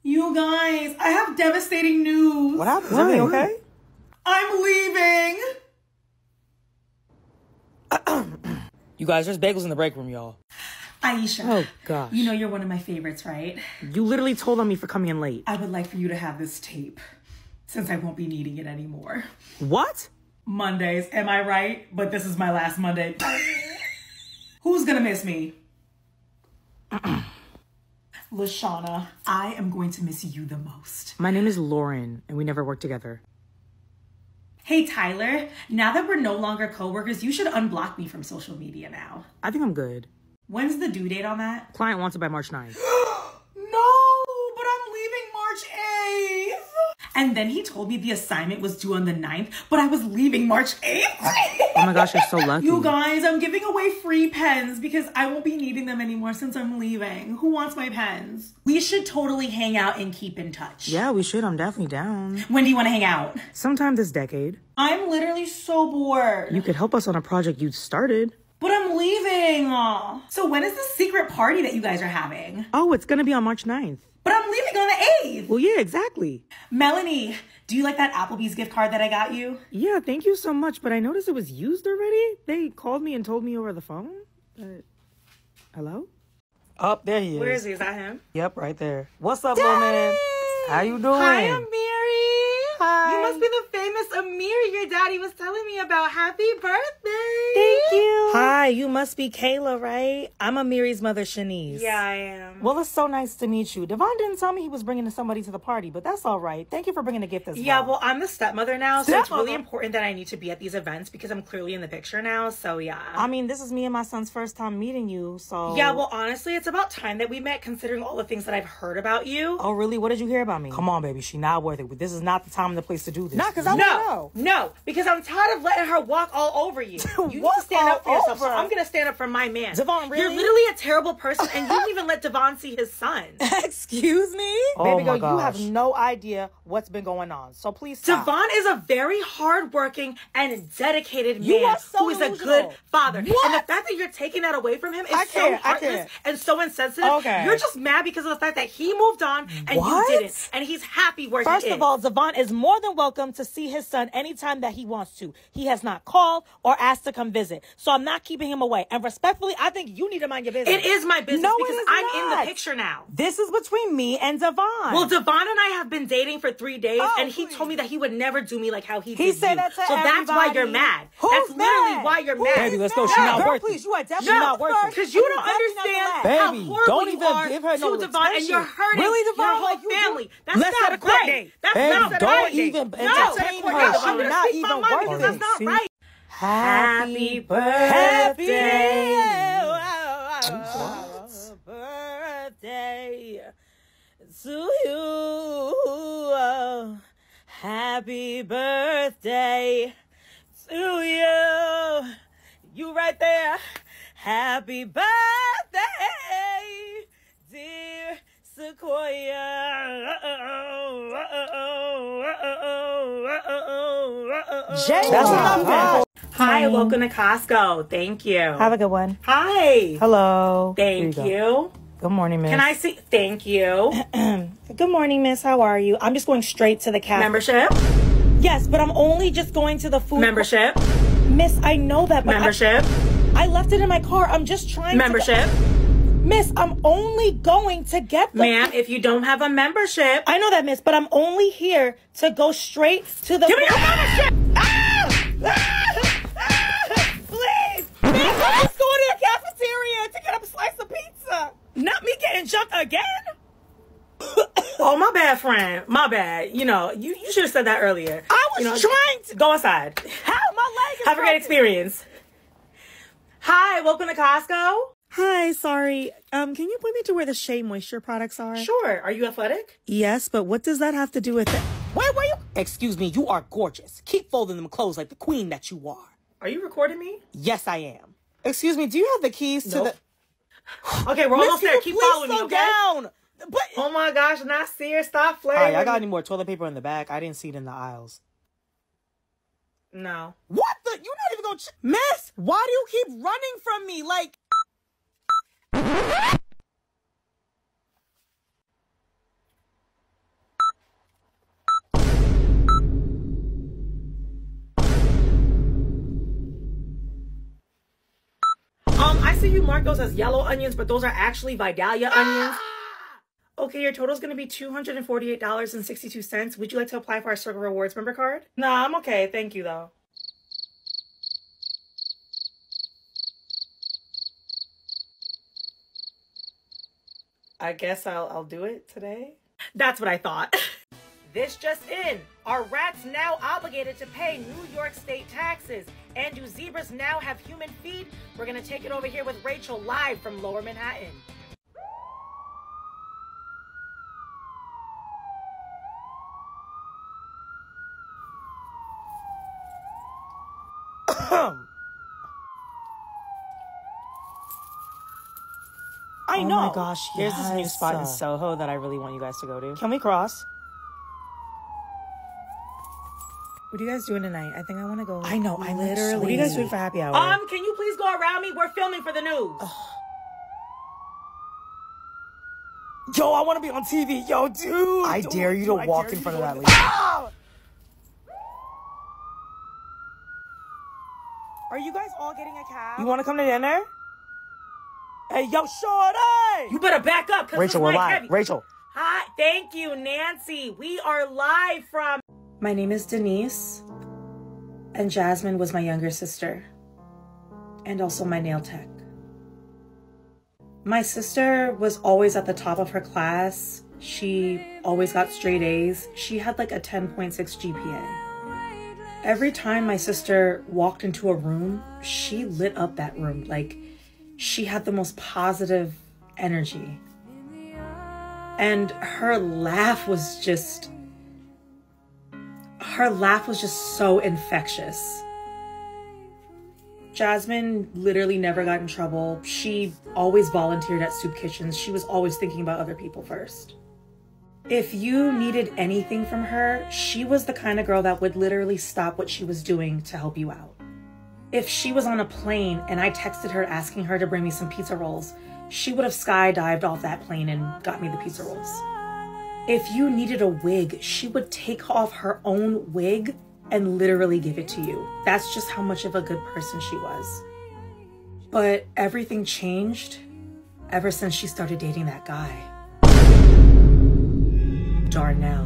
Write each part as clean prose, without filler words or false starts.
You guys, I have devastating news. What happened? Is everything okay? I'm leaving. You guys, there's bagels in the break room, y'all. Aisha. Oh, gosh. You know you're one of my favorites, right? You literally told on me for coming in late. I would like for you to have this tape, since I won't be needing it anymore. What? Mondays, am I right? But this is my last Monday. Who's gonna miss me? Lashana, I am going to miss you the most. My name is Lauren, and we never worked together. Hey, Tyler, now that we're no longer coworkers, you should unblock me from social media now. I think I'm good. When's the due date on that? Client wants it by March 9th. No, but I'm leaving March 8th. And then he told me the assignment was due on the 9th, but I was leaving March 8th. Oh my gosh, you're so lucky. You guys, I'm giving away free pens because I won't be needing them anymore since I'm leaving. Who wants my pens? We should totally hang out and keep in touch. Yeah, we should. I'm definitely down. When do you want to hang out? Sometime this decade. I'm literally so bored. You could help us on a project you started. But I'm leaving. So when is the secret party that you guys are having? Oh, it's gonna be on March 9th. But I'm leaving on the 8th. Well, yeah, exactly. Melanie, do you like that Applebee's gift card that I got you? Yeah, thank you so much, but I noticed it was used already. They called me and told me over the phone. Hello? Oh, there he is. Where is he? Is that him? Yep, right there. What's up, little man? How you doing? Hi, Amiri. Hi. You must be the famous Amiri your daddy was telling me about. Happy birthday. Thank you. Hi, you must be Kayla, right? I'm Amiri's mother, Shanice. Yeah, I am. Well, it's so nice to meet you. Devon didn't tell me he was bringing somebody to the party, but that's all right. Thank you for bringing a gift as well. Yeah, well, I'm the stepmother now, so it's Stepmother? really important that I need to be at these events because I'm clearly in the picture now, so yeah. I mean, this is me and my son's first time meeting you, so... Yeah, well, honestly, it's about time that we met considering all the things that I've heard about you. Oh, really? What did you hear about me? Come on, baby. She not worth it. This is not the time and the place to do this. Nah, because I want to know. No, because I'm tired of letting her walk all over you. You need to Walk stand up for all yourself, so over? I'm going to stand up for my man. Devon, really? You're literally a terrible person, and you didn't even let Devon see his son. Excuse me? Oh Baby my girl, you have gosh. no idea what's been going on. So please stop. Devon is a very hardworking and dedicated You man are so who is a delusional. good father. What? And the fact that you're taking that away from him is I so can't, I heartless can't. and so insensitive. Okay. You're just mad because of the fact that he moved on and What? you didn't. And he's happy where First he is. of all, Devon is more than welcome to see his son anytime that he wants to. He has not called or asked to come visit. So I'm not keeping him away. And respectfully, I think you need to mind your business. It is my business No, it because is I'm in not. the picture now. This is between me and Devon. Well, Devon and I have been dating for 3 days, Oh, and he please. told me that he would never do me like how he He did said you. that to So that's why everybody. you're mad. Who's That's literally mad? why you're Who mad. is Baby, let's go. mad? She's not Girl, worth it. please, you are definitely No, not worth it. because you don't definitely not understand gonna how Baby, horrible don't you even are give her no to Devon, and you're attention. hurting Really, your Devon? whole Like, you do- family. That's Let's not set a court right. date. That's Baby, not don't right. even No, entertain no, her. I'm She's gonna not speak my even mind worth because it. that's not See? right. Happy birthday. birthday to you. Happy birthday to you. You right there. Happy birthday, dear Sequoia. That's enough. Hi, welcome to Costco. Thank you. Have a good one. Hi. Hello. Thank Here you you. Good morning, miss. Can I see? Thank you. Good morning, miss. How are you? I'm just going straight to the cafe. Membership. Yes, but I'm only just going to the food. Membership. Miss, I know that, but Membership. I left it in my car. I'm just trying Membership. Miss, I'm only going to get the... Ma'am, if you don't have a membership, I know that, miss, but I'm only here to go straight to the... give me your membership. Please! Miss, I'm just going to the cafeteria to get a slice of pizza. Not me getting jumped again. Oh, my bad, friend. My bad. You know, you should have said that earlier. I was trying to... Go inside. How? My leg is Have a great broken. experience. Hi, welcome to Costco. Hi, sorry. Can you point me to where the Shea Moisture products are? Sure. Are you athletic? Yes, but what does that have to do with it? Where were you? Excuse me, you are gorgeous. Keep folding them clothes like the queen that you are. Are you recording me? Yes, I am. Excuse me, do you have the keys to Nope. the... Okay, we're Miss, almost can there. you Keep please following me, slow okay? down? But... Oh my gosh, not serious. Stop flirting. Alright, I with got me. any more toilet paper in the back? I didn't see it in the aisles. No. What the? You're not even gonna... Miss, why do you keep running from me? Like... marked those as yellow onions, but those are actually Vidalia onions. Okay, your total is going to be $248.62. Would you like to apply for our Circle Rewards member card? Nah, I'm okay. Thank you, though. I guess I'll do it today. That's what I thought. This just in. Are rats now obligated to pay New York State taxes? And do zebras now have human feet? We're going to take it over here with Rachel live from Lower Manhattan. I know. Oh my gosh, here's this new spot in Soho that I really want you guys to go to. Can we cross? What are you guys doing tonight? I think I want to go. I know, I literally. What are you guys doing for happy hour? Can you please go around me? We're filming for the news. Yo, I want to be on TV. Yo, dude. I dare you to walk in front of that lady. Are you guys all getting a cab? You want to come to dinner? Hey, yo, shorty! You better back up, because Rachel, we're live. Heavy. Rachel. Hi, thank you, Nancy. We are live from... My name is Denise, and Jasmine was my younger sister, and also my nail tech. My sister was always at the top of her class. She always got straight A's. She had like a 10.6 GPA. Every time my sister walked into a room, she lit up that room. Like, she had the most positive energy. And her laugh was just so infectious. Jasmine literally never got in trouble. She always volunteered at soup kitchens. She was always thinking about other people first. If you needed anything from her, she was the kind of girl that would literally stop what she was doing to help you out. If she was on a plane and I texted her asking her to bring me some pizza rolls, she would have skydived off that plane and got me the pizza rolls. If you needed a wig, she would take off her own wig and literally give it to you. That's just how much of a good person she was. But everything changed ever since she started dating that guy. Darnell.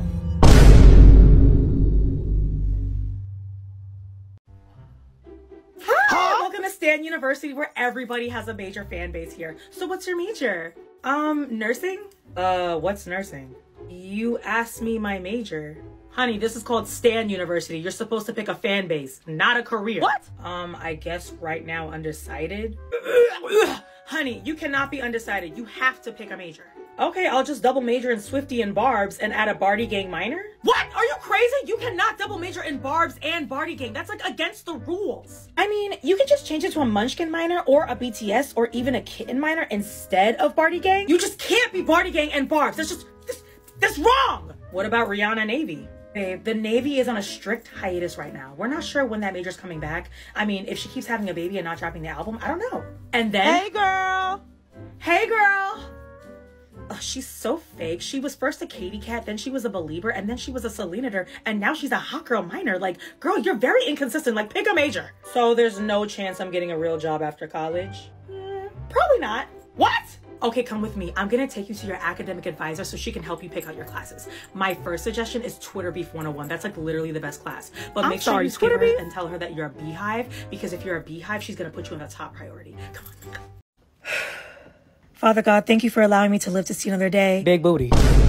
Hi! Welcome to Stan University, where everybody has a major fan base here. So what's your major? Nursing? What's nursing? You asked me my major. Honey, this is called Stan University. You're supposed to pick a fan base, not a career. What? I guess right now undecided. Honey, you cannot be undecided. You have to pick a major. Okay, I'll just double major in Swifty and Barbs and add a Barty Gang minor. What? Are you crazy? You cannot double major in Barbs and Barty Gang. That's like against the rules. I mean, you can just change it to a Munchkin minor or a BTS or even a Kitten minor instead of Barty Gang. You just can't be Barty Gang and Barbs. That's wrong. What about Rihanna Navy? Babe, the Navy is on a strict hiatus right now. We're not sure when that major's coming back. I mean, if she keeps having a baby and not dropping the album, I don't know. And then... Hey, girl! Hey, girl! Oh, she's so fake. She was first a Katy Cat, then she was a Belieber, and then she was a Selena-der, and now she's a hot girl minor. Like, girl, you're very inconsistent. Like, pick a major. So there's no chance I'm getting a real job after college? Probably not. What? Okay, come with me. I'm gonna take you to your academic advisor so she can help you pick out your classes. My first suggestion is Twitter Beef 101. That's like literally the best class. But make sure you Twitter Beef and tell her that you're a beehive, because if you're a beehive, she's gonna put you on the top priority. Come on. Father God, thank you for allowing me to live to see another day. Big booty.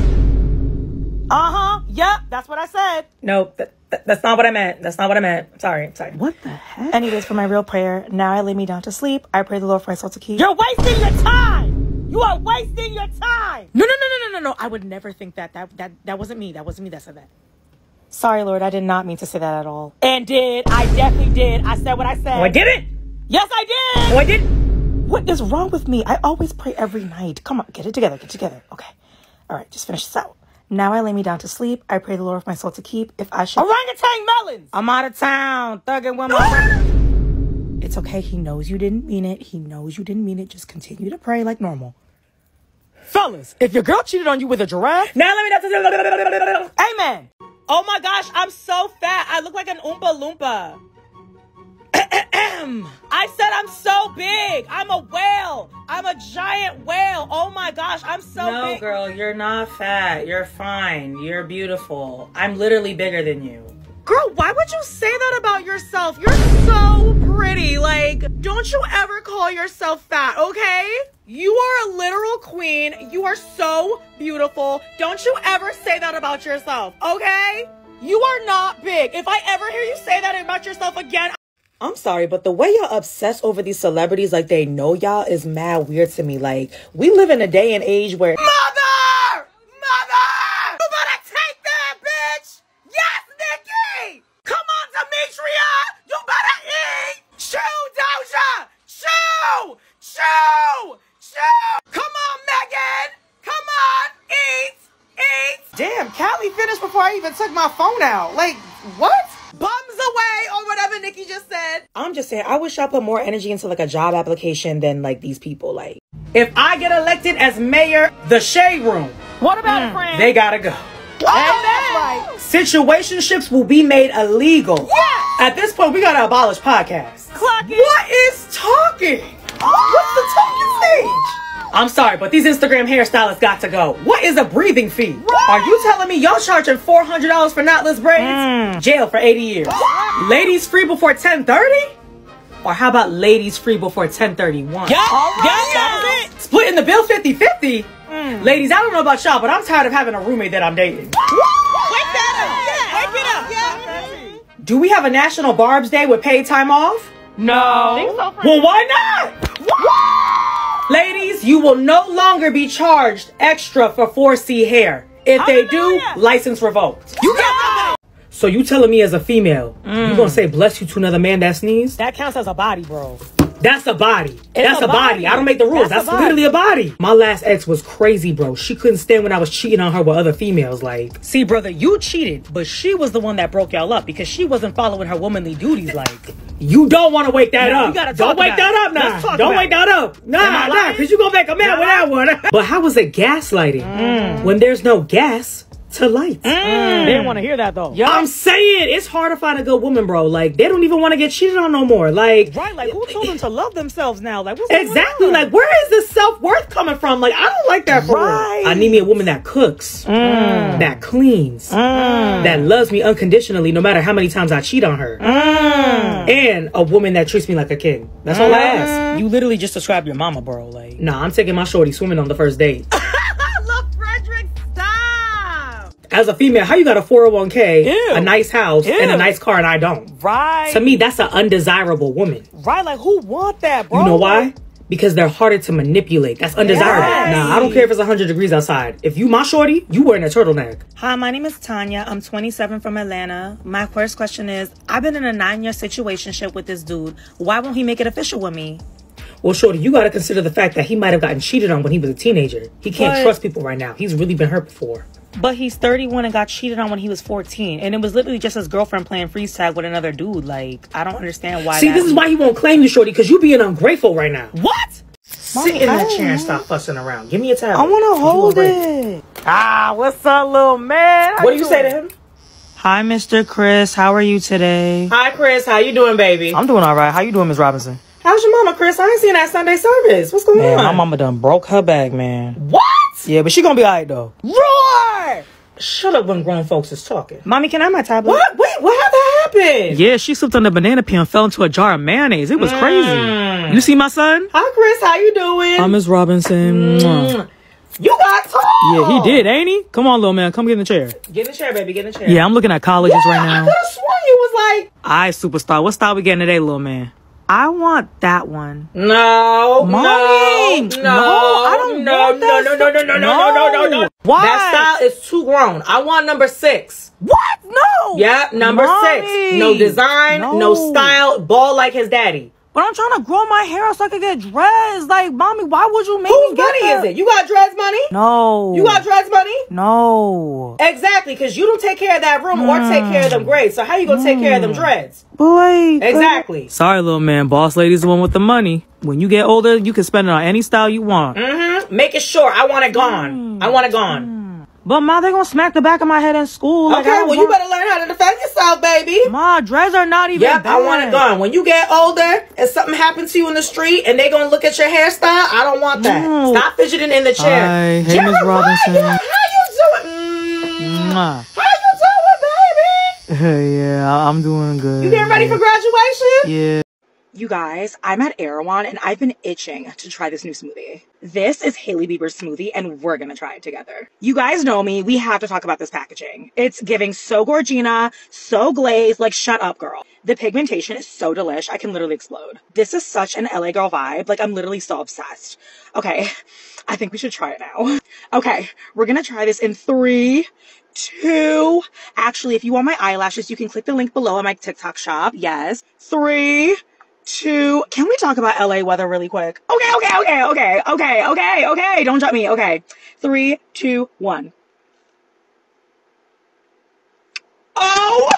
Yep, that's what I said. Nope, that's not what I meant. That's not what I meant. Sorry. What the heck? Anyways, for my real prayer, now I lay me down to sleep. I pray the Lord for my soul to keep. You're wasting your time! You are wasting your time! No. I would never think that. That wasn't me. That wasn't me that said that. Sorry, Lord, I did not mean to say that at all. And did. I definitely did. I said what I said. Oh, I didn't! Yes, I did! Oh, I didn't! What is wrong with me? I always pray every night. Come on, get it together. Okay. All right, just finish this out. Now I lay me down to sleep. I pray the Lord for my soul to keep. If I should... Orangutan melons! I'm out of town. Thugging with my... It's okay. He knows you didn't mean it. Just continue to pray like normal. Fellas, if your girl cheated on you with a giraffe... Now let me down to... Amen! Oh my gosh, I'm so fat. I look like an Oompa Loompa. I said I'm so big. I'm a whale. I'm a giant whale. Oh my gosh, I'm so big. No, girl, you're not fat. You're fine. You're beautiful. I'm literally bigger than you. Girl, why would you say that about yourself? You're so pretty. Like, don't you ever call yourself fat, okay? You are a literal queen. You are so beautiful. Don't you ever say that about yourself, okay? You are not big. If I ever hear you say that about yourself again, I'm sorry, but the way y'all obsess over these celebrities like they know y'all is mad weird to me. Like, we live in a day and age where... Mother! Mother! You better take that, bitch! Yes, Nikki! Come on, Demetria! You better eat! Chew, Doja! Chew! Chew! Chew! Come on, Megan! Come on! Eat! Eat! Damn, Callie finished before I even took my phone out. Like, what? Bums away, or whatever Nikki just said. I'm just saying, I wish I put more energy into like a job application than like these people. Like, if I get elected as mayor, the shade room, What about it, friend? they gotta go. Oh, that's right. Situationships will be made illegal. Yes! At this point, we gotta abolish podcasts. Clock it. What is talking? What's the talking stage? I'm sorry, but these Instagram hairstylists got to go. What is a breathing fee? Right. Are you telling me y'all charging $400 for knotless braids? Jail for 80 years. Ladies free before 10:30? Or how about ladies free before 10:31? Yeah. Splitting the bill 50-50? Ladies, I don't know about y'all, but I'm tired of having a roommate that I'm dating. Wake that up. Wake it up. Yeah. Do we have a National Barbs Day with paid time off? No. Well, why not? Ladies, you will no longer be charged extra for 4C hair. If they do, license revoked. You got So you telling me as a female, you gonna say bless you to another man that sneezed? That counts as a body, bro. That's a body. It's That's a a body. body. I don't make the rules. That's That's a body. literally a body. My last ex was crazy, bro. She couldn't stand when I was cheating on her with other females. Like, See, brother, you cheated, but she was the one that broke y'all up because she wasn't following her womanly duties. Like, you don't want to wake that Yeah, we up. gotta Don't talk wake about that it. up now. Let's talk Don't about wake it. that up. Am I Nah, lying? because you gonna make a man with that one. But how is it gaslighting when there's no gas to light? they didn't want to hear that though. I'm saying it's hard to find a good woman, bro. Like, they don't even want to get cheated on no more. Like, Right, like who told them to love themselves now? Like, what's going exactly. on? Like, where is this self-worth coming from? Like, I don't like that for Right. real. I need me a woman that cooks, that cleans, that loves me unconditionally no matter how many times I cheat on her. And a woman that treats me like a king. That's all I ask. You literally just described your mama, bro. Like, Nah, I'm taking my shorty swimming on the first date. look, Frederick, stop. As a female, how you got a 401k, Ew. a nice house, and a Ew. nice car and I don't? Right. To me, that's an undesirable woman. Right, like who want that, bro? You know why? Because they're harder to manipulate. That's undesirable. Yes. Nah, I don't care if it's 100 degrees outside. If you my shorty, you wearing a turtleneck. Hi, my name is Tanya. I'm 27 from Atlanta. My first question is, I've been in a 9-year situationship with this dude. Why won't he make it official with me? Well, shorty, you got to consider the fact that he might have gotten cheated on when he was a teenager. He can't But- trust people right now. He's really been hurt before. But he's 31 and got cheated on when he was 14. And it was literally just his girlfriend playing freeze tag with another dude. Like, I don't understand why. See, this is why he won't claim you, shorty, because you being ungrateful right now. What? Sit in that chair and stop fussing around. Give me a tablet. I want to You hold ungrateful. it. Ah, what's up, little man? What do you say to him? Hi, Mr. Chris. How are you today? Hi, Chris. How you doing, baby? I'm doing all right. How you doing, Ms. Robinson? How's your mama, Chris? I ain't seen that Sunday service. What's going Man, on? my mama done broke her bag, man. What? Yeah, but she gonna be all right, though. Roar! Shut up when grown folks is talking. Mommy, can I have my tablet? What? Wait, what had that happen? Yeah, she slipped on the banana peel and fell into a jar of mayonnaise. It was crazy. You see my son? Hi, Chris. How you doing? Ms. Robinson. You got tall. Yeah, he did, ain't he? Come on, little man. Come get in the chair. Get in the chair, baby. Get in the chair. Yeah, I'm looking at colleges right I now. could have sworn you was like, All right, superstar. What style we getting today, little man? I want that one. no, Mommy! no, I don't want that. no. Why? That style is too grown. I want number 6. What? No. Yeah, number 6. Mommy! No design, no style, bald like his daddy. But I'm trying to grow my hair out so I can get dressed. Like, mommy, why would you make Whose me get money that? is it? You got dreads money? No. You got dreads money? No. Exactly, because you don't take care of that room or take care of them grades. So how you gonna take care of them dreads? Boy. Exactly. Sorry, little man. Boss lady's the one with the money. When you get older, you can spend it on any style you want. Making sure I want it gone. I want it gone. But Ma, they gonna smack the back of my head in school. Okay, well, you better learn how to defend yourself, baby. Ma, dreads are not even Yep, bad. I want it gone. When you get older and something happens to you in the street and they gonna look at your hairstyle, I don't want that. No. Stop fidgeting in the chair. Hi, hey, Miss Robinson. How you doing? Mwah. How you doing, baby? Yeah, I'm doing good. You getting ready for graduation? Yeah. You guys, I'm at Erewhon and I've been itching to try this new smoothie. This is Hailey Bieber's smoothie and we're gonna try it together. You guys know me, we have to talk about this packaging. It's giving so Gorgina, so glazed, like shut up girl. The pigmentation is so delish, I can literally explode. This is such an LA girl vibe, like I'm literally so obsessed. Okay, I think we should try it now. Okay, we're gonna try this in 3, 2, actually if you want my eyelashes, you can click the link below on my TikTok shop. Yes, 3, 2, can we talk about LA weather really quick? Okay. Don't jump me. Okay. 3, 2, 1. Oh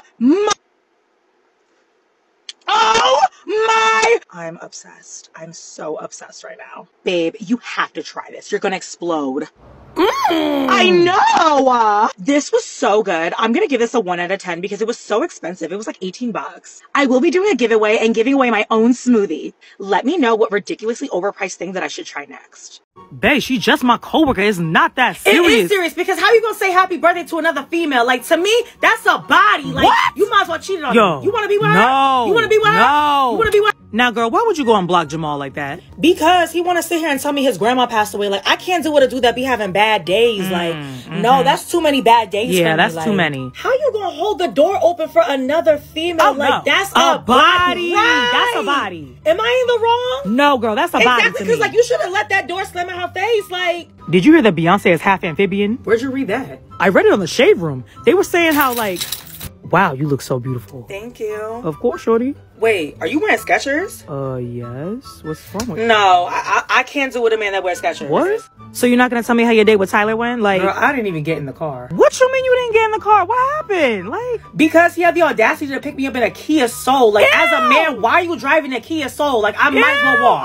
my! I'm obsessed. I'm so obsessed right now. Babe, you have to try this. You're gonna explode. I know! This was so good. I'm gonna give this a 1 out of 10 because it was so expensive. It was like $18. I will be doing a giveaway and giving away my own smoothie. Let me know what ridiculously overpriced thing that I should try next. Babe, she's just my coworker. It's not that serious. It is serious because how you gonna say happy birthday to another female? Like, to me, that's a body. Like, What? you might as well cheat on Yo, her. You wanna be with her? no, You wanna be with her? no. You wanna be with her? Now, girl, why would you go and block Jamal like that? Because he wanna sit here and tell me his grandma passed away. Like, I can't deal with a dude that be having bad days. No, that's too many bad days Yeah, for me. that's Like, too many. How you gonna hold the door open for another female? Oh, Like, no. that's A body. body. That's a body. Am I in the wrong? No, girl, that's a body Exactly, to because me. like you should have let that door slam in her face. Like, Did you hear that Beyonce is half amphibian? where'd you read that? I read it on the Shade Room. They were saying how, like, wow, you look so beautiful. Thank you. Of course, shorty. Wait, are you wearing Skechers? Yes. What's wrong with you? No, I can't do with a man that wears Skechers. What? So you're not gonna tell me how your date with Tyler went? Like, Girl, I didn't even get in the car. what you mean you didn't get in the car? What happened? Like, Because he had the audacity to pick me up in a Kia Soul. Like, as a man, why are you driving a Kia Soul? Like, I might as well walk.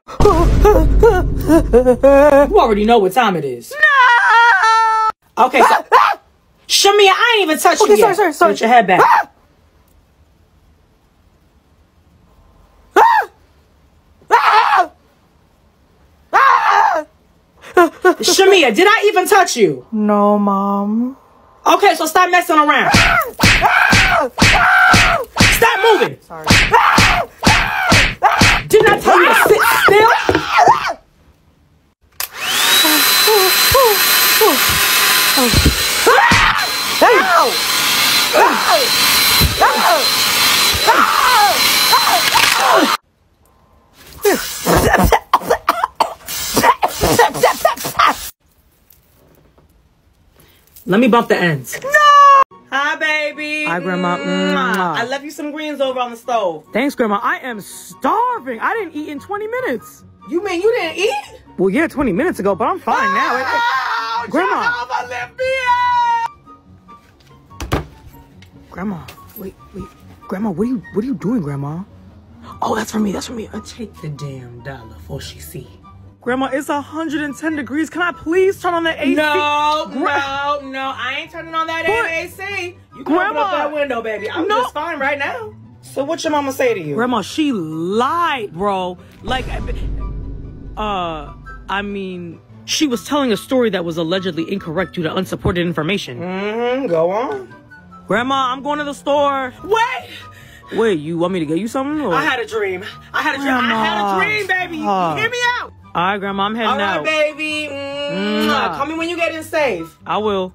Oh my. You already know what time it is. No! Okay, so... Shamia, I ain't even touched you yet. sorry. Put your head back. Shamia, did I even touch you? No, Mom. Okay, so stop messing around. Stop moving. Sorry. Didn't I tell you to sit still? Let me bump the ends. No! Hi, baby. Hi, Grandma. I left you some greens over on the stove. Thanks, Grandma. I am starving. I didn't eat in 20 minutes. You mean you didn't eat? Well, yeah, 20 minutes ago, but I'm fine now. Oh, Grandma. Jehovah, lift me up. Grandma, wait. Grandma, what are you doing, Grandma? Oh, that's for me. Take the damn dollar for she see. Grandma, it's 110 degrees. Can I please turn on the AC? No, I ain't turning on that damn AC. You can open up that window, baby. I'm just fine right now. So what your mama say to you? Grandma, she lied, bro. Like, I mean, she was telling a story that was allegedly incorrect due to unsupported information. Go on. Grandma, I'm going to the store. Wait, you want me to get you something? Or? I had a dream. I had a dream, baby. Hear me out. All right, Grandma, I'm heading out. All right, baby. Call me when you get in safe. I will.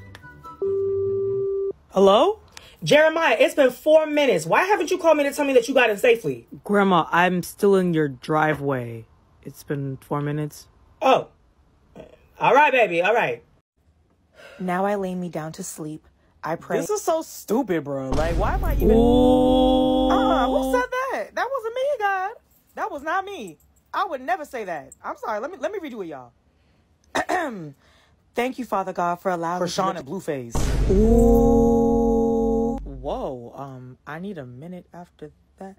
Hello? Jeremiah, it's been 4 minutes. Why haven't you called me to tell me that you got in safely? Grandma, I'm still in your driveway. It's been 4 minutes. Oh. All right, baby. All right. Now I lay me down to sleep. I pray. This is so stupid, bro. Like, why am I even... Ooh. Who said that? That wasn't me, God. That was not me. I would never say that. I'm sorry. Let me redo it, y'all. Thank you, Father God, for allowing me Sean and Blueface. Ooh. Whoa. I need a minute after that.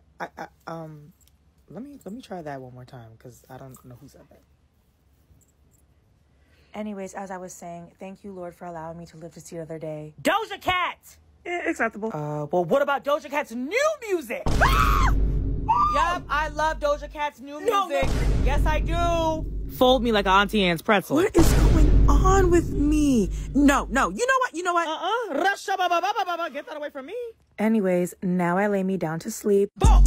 Let me try that one more time because I don't know who said that. Anyways, as I was saying, thank you, Lord, for allowing me to live to see another day. Doja Cat! Acceptable. Well, what about Doja Cat's new music? Yup, I love Doja Cat's new music. No. Yes, I do. Fold me like Auntie Anne's pretzel. What is going on with me? No. You know what? Get that away from me. Anyways, now I lay me down to sleep. No.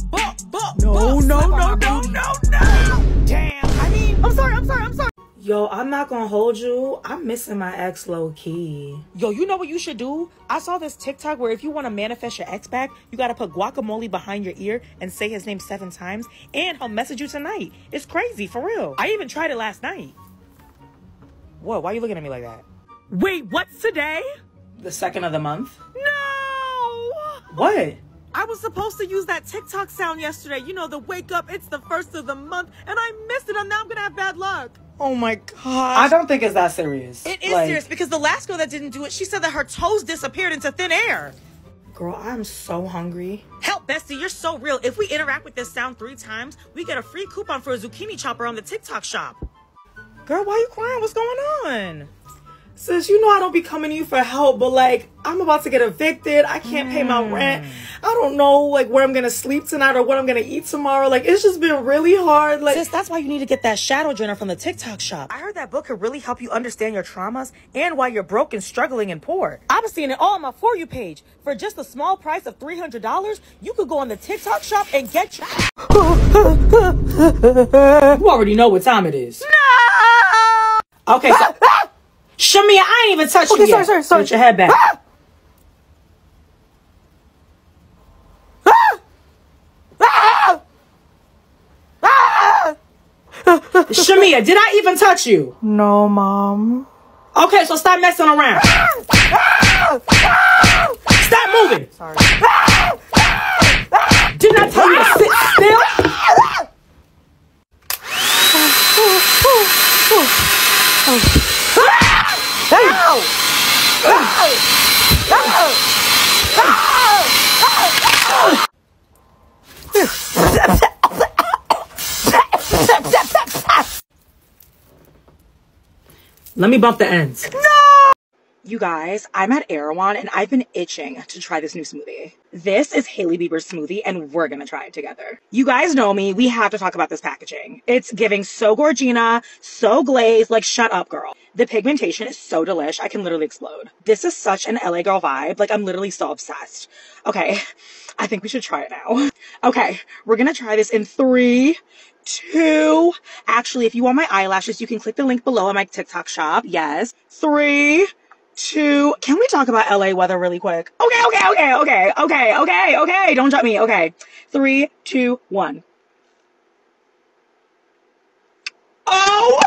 Damn. I mean, I'm sorry. Yo, I'm not gonna hold you. I'm missing my ex low key. Yo, you know what you should do? I saw this TikTok where if you want to manifest your ex back, you gotta put guacamole behind your ear and say his name 7 times, and he'll message you tonight. It's crazy, for real. I even tried it last night. What? Why are you looking at me like that? Wait, what's today? The 2nd of the month? No! What? I was supposed to use that TikTok sound yesterday. You know, the wake up, it's the 1st of the month, and I missed it, and now I'm gonna have bad luck. Oh my god. I don't think it's that serious. It is serious, because the last girl that didn't do it, she said that her toes disappeared into thin air. Girl, I'm so hungry. Help, Bestie, you're so real. If we interact with this sound 3 times, we get a free coupon for a zucchini chopper on the TikTok shop. Girl, why you crying? What's going on? Sis, you know I don't be coming to you for help, but like, I'm about to get evicted. I can't pay my rent. I don't know like where I'm gonna sleep tonight or what I'm gonna eat tomorrow. Like, it's just been really hard. Like, sis, that's why you need to get that shadow journal from the TikTok shop. I heard that book could really help you understand your traumas and why you're broke and struggling and poor. I've been seeing it all on my For You page. For just the small price of $300, you could go on the TikTok shop and get your... You already know what time it is. No! Okay, so... Shamia, I ain't even touched you yet. Sorry. Put your head back. Shamia, did I even touch you? No, Mom. Okay, so stop messing around. Stop moving. Sorry. Didn't I tell you to sit still? Let me bump the ends. No! You guys, I'm at Erewhon and I've been itching to try this new smoothie. This is Hailey Bieber's smoothie and we're gonna try it together. You guys know me, we have to talk about this packaging. It's giving so Gorgina, so glazed, like shut up girl. The pigmentation is so delish, I can literally explode. This is such an LA girl vibe, like I'm literally so obsessed. Okay, I think we should try it now. Okay, we're gonna try this in 3, 2, actually if you want my eyelashes, you can click the link below on my TikTok shop, yes. 3, 2, can we talk about LA weather really quick? Okay, don't jump me, okay. 3, 2, 1. Oh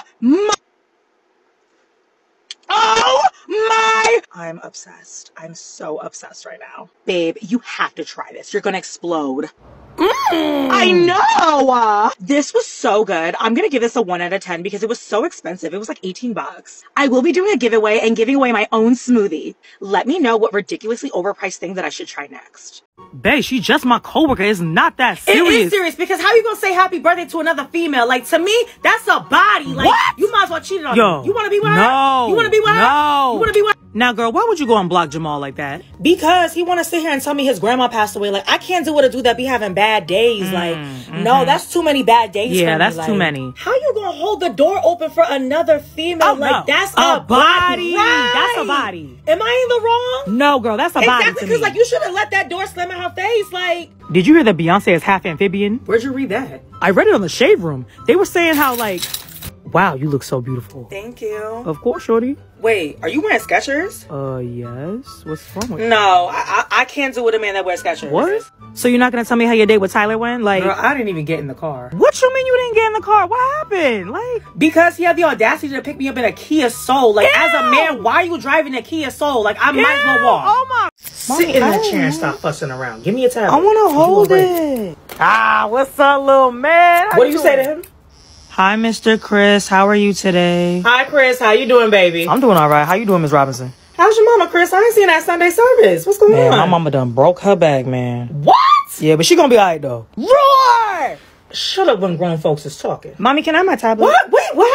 my! I'm obsessed. I'm so obsessed right now. Babe, you have to try this. You're gonna explode. I know! This was so good. I'm gonna give this a 1 out of 10 because it was so expensive. It was like 18 bucks. I will be doing a giveaway and giving away my own smoothie. Let me know what ridiculously overpriced thing that I should try next. Babe, she's just my coworker. It's not that serious. It is serious because how you gonna say happy birthday to another female? Like, to me, that's a body. Like, what? You might as well cheat on Yo, me. You wanna be with her? No. You wanna be with her? No. You wanna be with her? Now, girl, why would you go and block Jamal like that? Because he want to sit here and tell me his grandma passed away. Like, I can't deal with a dude that be having bad days. No, that's too many bad days for me. Yeah, that's like, too many. How you gonna hold the door open for another female? Oh, like, no. that's a body. Right. That's a body. Am I in the wrong? No, girl, that's a body Exactly, to because, me. like, you should have let that door slam in her face. Like, did you hear that Beyonce is half amphibian? where'd you read that? I read it on the Shade Room. They were saying how, like, wow, you look so beautiful. Thank you. Of course, shorty. Wait, are you wearing Skechers? Yes. What's wrong with you? No, I can't do with a man that wears Skechers. What? So you're not gonna tell me how your date with Tyler went? Like, Girl, I didn't even get in the car. what you mean you didn't get in the car? What happened? Like, Because he had the audacity to pick me up in a Kia Soul. Like, as a man, why are you driving a Kia Soul? Like, I might as well walk. Oh my. Sit in that chair and stop fussing around. Give me a tablet. I want to hold it. Ah, what's up, little man? What do you say to him? Hi, Mr. Chris. How are you today? Hi, Chris. How you doing, baby? I'm doing all right. How you doing, Ms. Robinson? How's your mama, Chris? I ain't seen that Sunday service. What's going Man, on? my mama done broke her back, man. What? Yeah, but she gonna be all right, though. Roar! Shut up when grown folks is talking. Mommy, can I have my tablet? What? Wait, what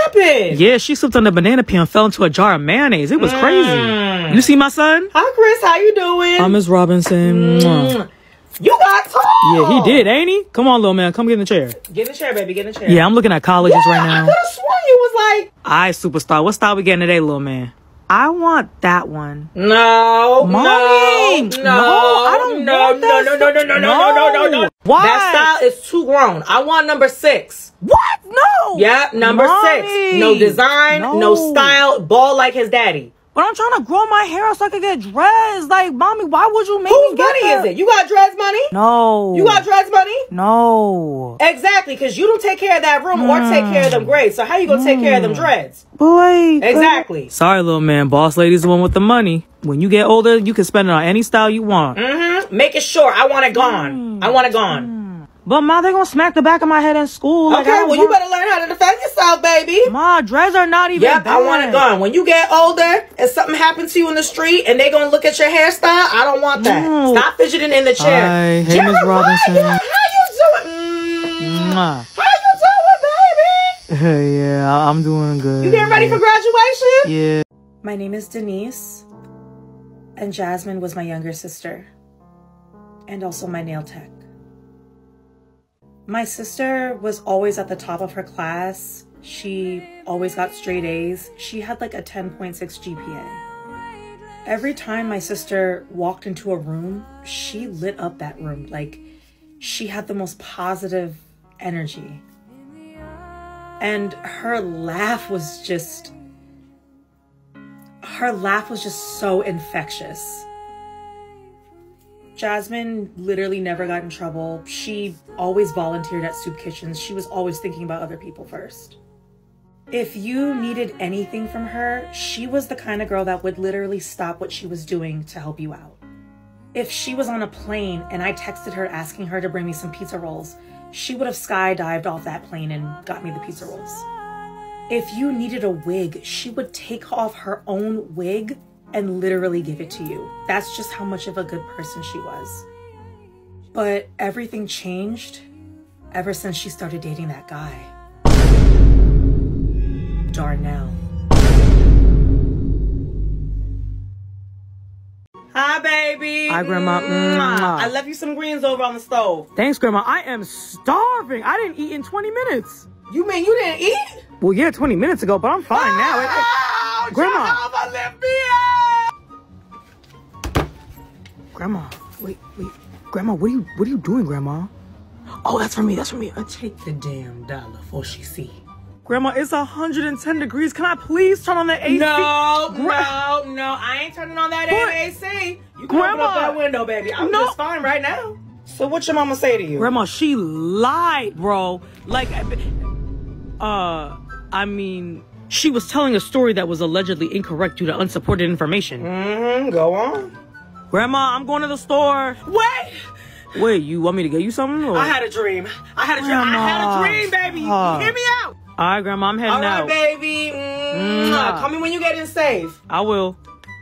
happened? Yeah, she slipped on the banana peel and fell into a jar of mayonnaise. It was crazy. You see my son? Hi, Chris. How you doing? Miss Robinson. You got tall. Yeah, he did, ain't he? Come on, little man. Come get in the chair. Get in the chair, baby. Get in the chair. Yeah, I'm looking at colleges right now. I could have sworn you was like... All right, superstar. What style we getting today, little man? I want that one. No, Mommy. I don't want that. No. Why? That style is too grown. I want number 6. What? No. Yeah, number 6. No design, no style, bald like his daddy. But I'm trying to grow my hair out so I can get dressed. Like, mommy, why would you make me get Whose money is it? You got dreads money? No. You got dreads money? No. Exactly, because you don't take care of that room or take care of them grades. So how you gonna take care of them dreads? Boy. Exactly. Sorry, little man. Boss lady's the one with the money. When you get older, you can spend it on any style you want. Make it short. I want it gone. I want it gone. But ma, they're gonna smack the back of my head in school. Like, Okay, well you better learn how to defend yourself, baby. Ma, dreads are not even bad. I want it gone. When you get older and something happens to you in the street and they gonna look at your hairstyle, I don't want that. Stop fidgeting in the chair. Hi, hey, Miss Robinson. How you doing? Ma. How you doing, baby? Yeah, I'm doing good. You getting ready for graduation? Yeah. My name is Denise, and Jasmine was my younger sister, and also my nail tech. My sister was always at the top of her class. She always got straight A's. She had like a 10.6 GPA. Every time my sister walked into a room, she lit up that room. Like, she had the most positive energy. And her laugh was just so infectious. Jasmine literally never got in trouble. She always volunteered at soup kitchens. She was always thinking about other people first. If you needed anything from her, she was the kind of girl that would literally stop what she was doing to help you out. If she was on a plane and I texted her asking her to bring me some pizza rolls, she would have skydived off that plane and got me the pizza rolls. If you needed a wig, she would take off her own wig and literally give it to you. That's just how much of a good person she was. But everything changed ever since she started dating that guy, Darnell. Hi, baby. Hi, Grandma. I left you some greens over on the stove. Thanks, Grandma. I am starving. I didn't eat in 20 minutes. You mean you didn't eat? Well, yeah, 20 minutes ago, but I'm fine now. Grandma. Grandma, wait. Grandma, what are you doing, Grandma? Oh, that's for me. Take the damn dollar before she see. Grandma, it's 110 degrees. Can I please turn on the AC? No, I ain't turning on that AC. You can open up that window, baby. I'm just fine right now. So what your mama say to you? Grandma, she lied, bro. Like, I mean, she was telling a story that was allegedly incorrect due to unsupported information. Go on. Grandma, I'm going to the store. Wait, you want me to get you something? Or? I had a dream. Grandma. I had a dream, baby. Hear me out. All right, Grandma, I'm heading out. All right, baby. Call me when you get in safe. I will.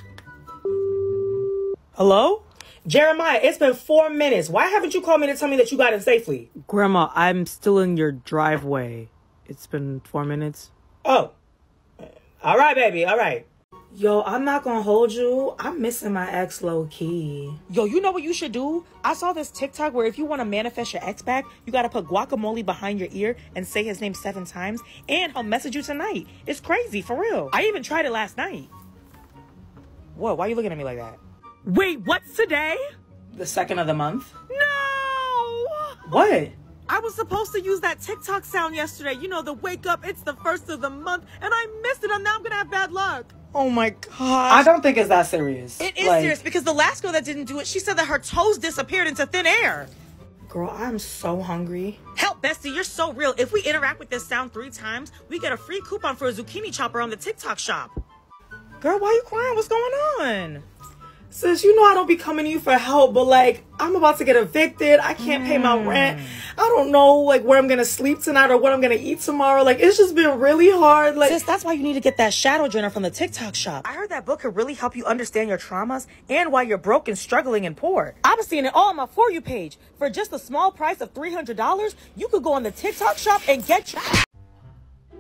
Hello? Jeremiah, it's been 4 minutes. Why haven't you called me to tell me that you got in safely? Grandma, I'm still in your driveway. It's been 4 minutes. Oh. All right, baby. All right. Yo, I'm not gonna hold you. I'm missing my ex low-key. Yo, you know what you should do? I saw this TikTok where if you want to manifest your ex back, you gotta put guacamole behind your ear and say his name 7 times, and he'll message you tonight. It's crazy, for real. I even tried it last night. What? Why are you looking at me like that? Wait, what's today? The 2nd of the month. No! What? I was supposed to use that TikTok sound yesterday. You know, the wake up, it's the 1st of the month, and I missed it, and now I'm gonna have bad luck. Oh my god. I don't think it's that serious. It is serious because the last girl that didn't do it, she said that her toes disappeared into thin air. Girl, I'm so hungry. Help, Bestie, you're so real. If we interact with this sound 3 times, we get a free coupon for a zucchini chopper on the TikTok shop. Girl, why you crying? What's going on? Sis, you know I don't be coming to you for help, but like, I'm about to get evicted. I can't pay my rent. I don't know like where I'm gonna sleep tonight or what I'm gonna eat tomorrow. Like, it's just been really hard. Like, sis, that's why you need to get that shadow journal from the TikTok shop. I heard that book could really help you understand your traumas and why you're broke and struggling and poor. I've been seeing it all on my For You page. For just a small price of $300, you could go on the TikTok shop and get your...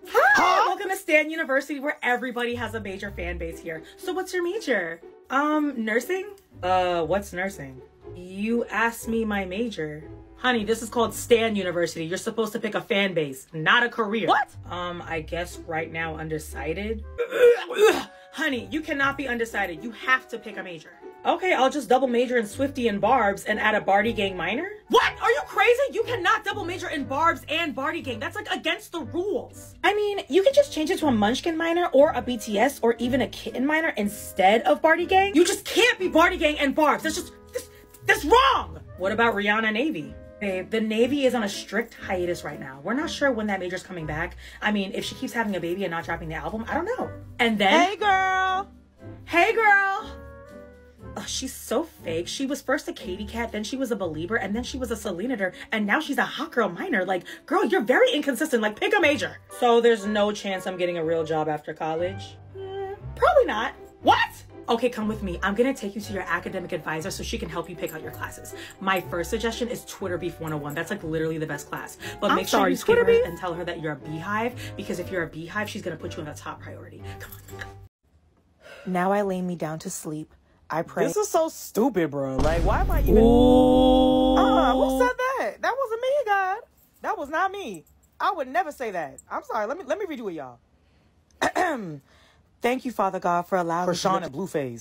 Hi, welcome to Stan University, where everybody has a major fan base here. So what's your major? Nursing? What's nursing? You asked me my major. Honey, this is called Stan University. You're supposed to pick a fan base, not a career. What? I guess right now undecided. Honey, you cannot be undecided. You have to pick a major. Okay, I'll just double major in Swifty and Barbs and add a Barty Gang minor. What? Are you crazy? You cannot double major in Barbs and Barty Gang. That's like against the rules. I mean, you could just change it to a Munchkin minor or a BTS or even a Kitten minor instead of Barty Gang. You just can't be Barty Gang and Barbs. That's wrong. What about Rihanna Navy? Babe, the Navy is on a strict hiatus right now. We're not sure when that major's coming back. I mean, if she keeps having a baby and not dropping the album, I don't know. And then... Hey, girl. Hey, girl. Oh, she's so fake. She was first a Katy Cat, then she was a Belieber, and then she was a Selena, and now she's a hot girl minor. Like, girl, you're very inconsistent. Like, pick a major. So there's no chance I'm getting a real job after college? Probably not. What? Okay, come with me. I'm gonna take you to your academic advisor so she can help you pick out your classes. My first suggestion is Twitter Beef 101. That's like literally the best class. But make sure you skip her and tell her that you're a beehive, because if you're a beehive, she's gonna put you on the top priority. Come on. Now I lay me down to sleep. I pray. This is so stupid, bro. Like, why am I even... Ooh. Who said that? That wasn't me, God. That was not me. I would never say that. I'm sorry. Let me redo it, y'all. Thank you, Father God, for allowing For me Sean to... and Blueface.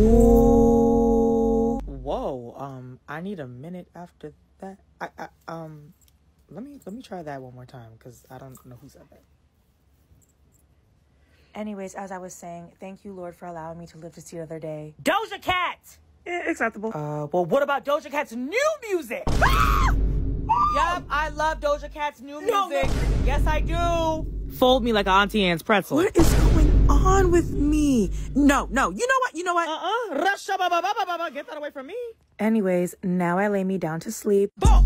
Ooh. Whoa. I need a minute after that. Let me try that one more time, because I don't know who said that. Anyways, as I was saying, thank you, Lord, for allowing me to live to see another day. Doja Cat! Acceptable. Well, what about Doja Cat's new music? Yup, I love Doja Cat's new music. Yes, I do. Fold me like Auntie Anne's pretzel. What is going on with me? No. You know what? Get that away from me. Anyways, now I lay me down to sleep. No.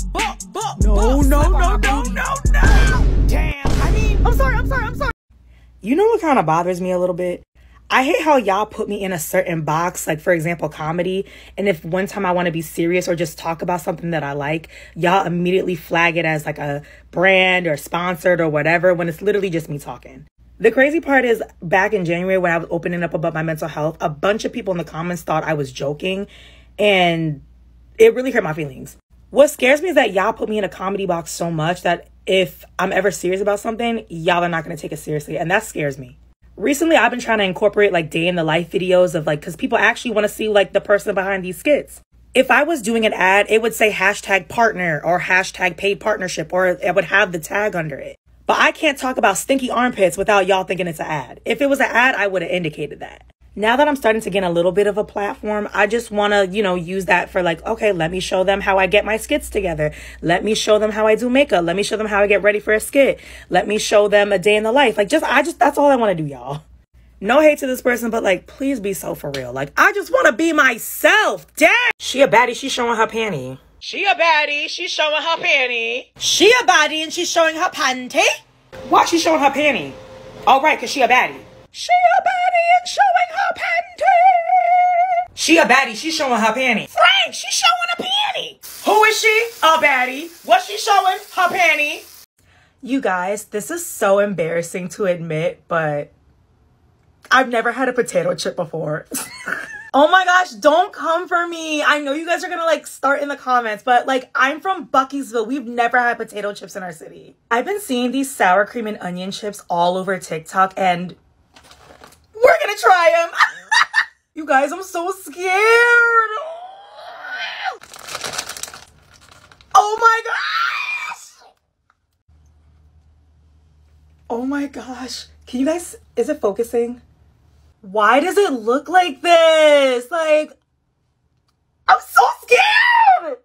Damn. I mean, I'm sorry. You know what kind of bothers me a little bit? I hate how y'all put me in a certain box, like, for example, comedy. And if one time I want to be serious or just talk about something that I like, y'all immediately flag it as like a brand or sponsored or whatever, when it's literally just me talking. The crazy part is, back in January when I was opening up about my mental health, a bunch of people in the comments thought I was joking, and it really hurt my feelings. What scares me is that y'all put me in a comedy box so much that if I'm ever serious about something, y'all are not going to take it seriously, and that scares me. Recently, I've been trying to incorporate like day in the life videos of like, because people actually want to see like the person behind these skits. If I was doing an ad, it would say #partner or #paid partnership, or it would have the tag under it. But I can't talk about stinky armpits without y'all thinking it's an ad. If it was an ad, I would have indicated that. Now that I'm starting to gain a little bit of a platform, I just want to, use that for like, okay, let me show them how I get my skits together. Let me show them how I do makeup. Let me show them how I get ready for a skit. Let me show them a day in the life. Like, that's all I want to do, y'all. No hate to this person, but like, please be so for real. Like, I just want to be myself. Damn. She a baddie. She's showing her panty. She a baddie. She's showing her panty. She a baddie and she's showing her panty? Why she showing her panty? Oh, right, because she a baddie. She a baddie and showing her panty. She a baddie. She's showing her panty. Frank, she's showing a panty. Who is she? A baddie. What's she showing? Her panty. You guys, this is so embarrassing to admit, but I've never had a potato chip before. Oh my gosh, don't come for me. I know you guys are gonna like start in the comments, but like, I'm from Buckeysville. We've never had potato chips in our city. I've been seeing these sour cream and onion chips all over TikTok, and we're gonna try them. You guys, I'm so scared. Oh my gosh. Oh my gosh. Can you guys, is it focusing? Why does it look like this? Like, I'm so scared.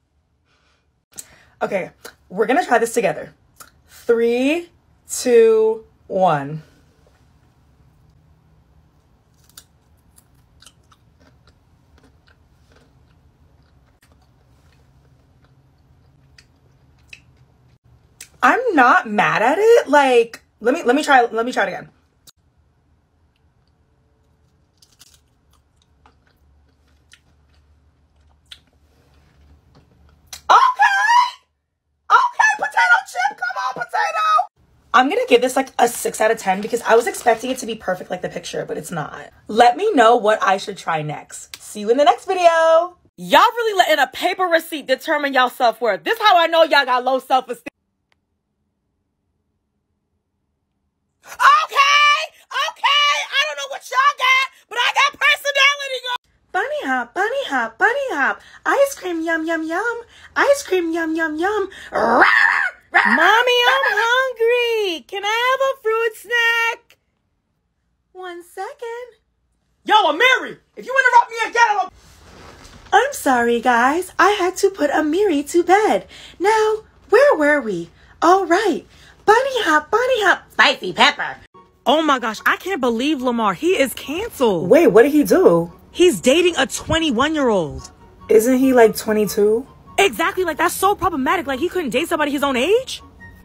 Okay, we're gonna try this together. 3, 2, 1. I'm not mad at it. Like, let me try it again. I'm gonna give this like a 6 out of 10 because I was expecting it to be perfect like the picture, but it's not. Let me know what I should try next. See you in the next video. Y'all really letting a paper receipt determine y'all self-worth. This how I know y'all got low self-esteem. Okay, I don't know what y'all got, but I got personality, girl. Bunny hop, bunny hop, bunny hop. Ice cream, yum, yum, yum. Ice cream, yum, yum, yum. Mommy, I'm hungry. Can I have a fruit snack? 1 second. Yo, Amiri, if you interrupt me again, I'm sorry, guys. I had to put Amiri to bed. Now, where were we? All right. Bunny hop, spicy pepper. Oh my gosh, I can't believe Lamar. He is canceled. Wait, what did he do? He's dating a 21-year-old. Isn't he like 22? Exactly, like that's so problematic. Like he couldn't date somebody his own age?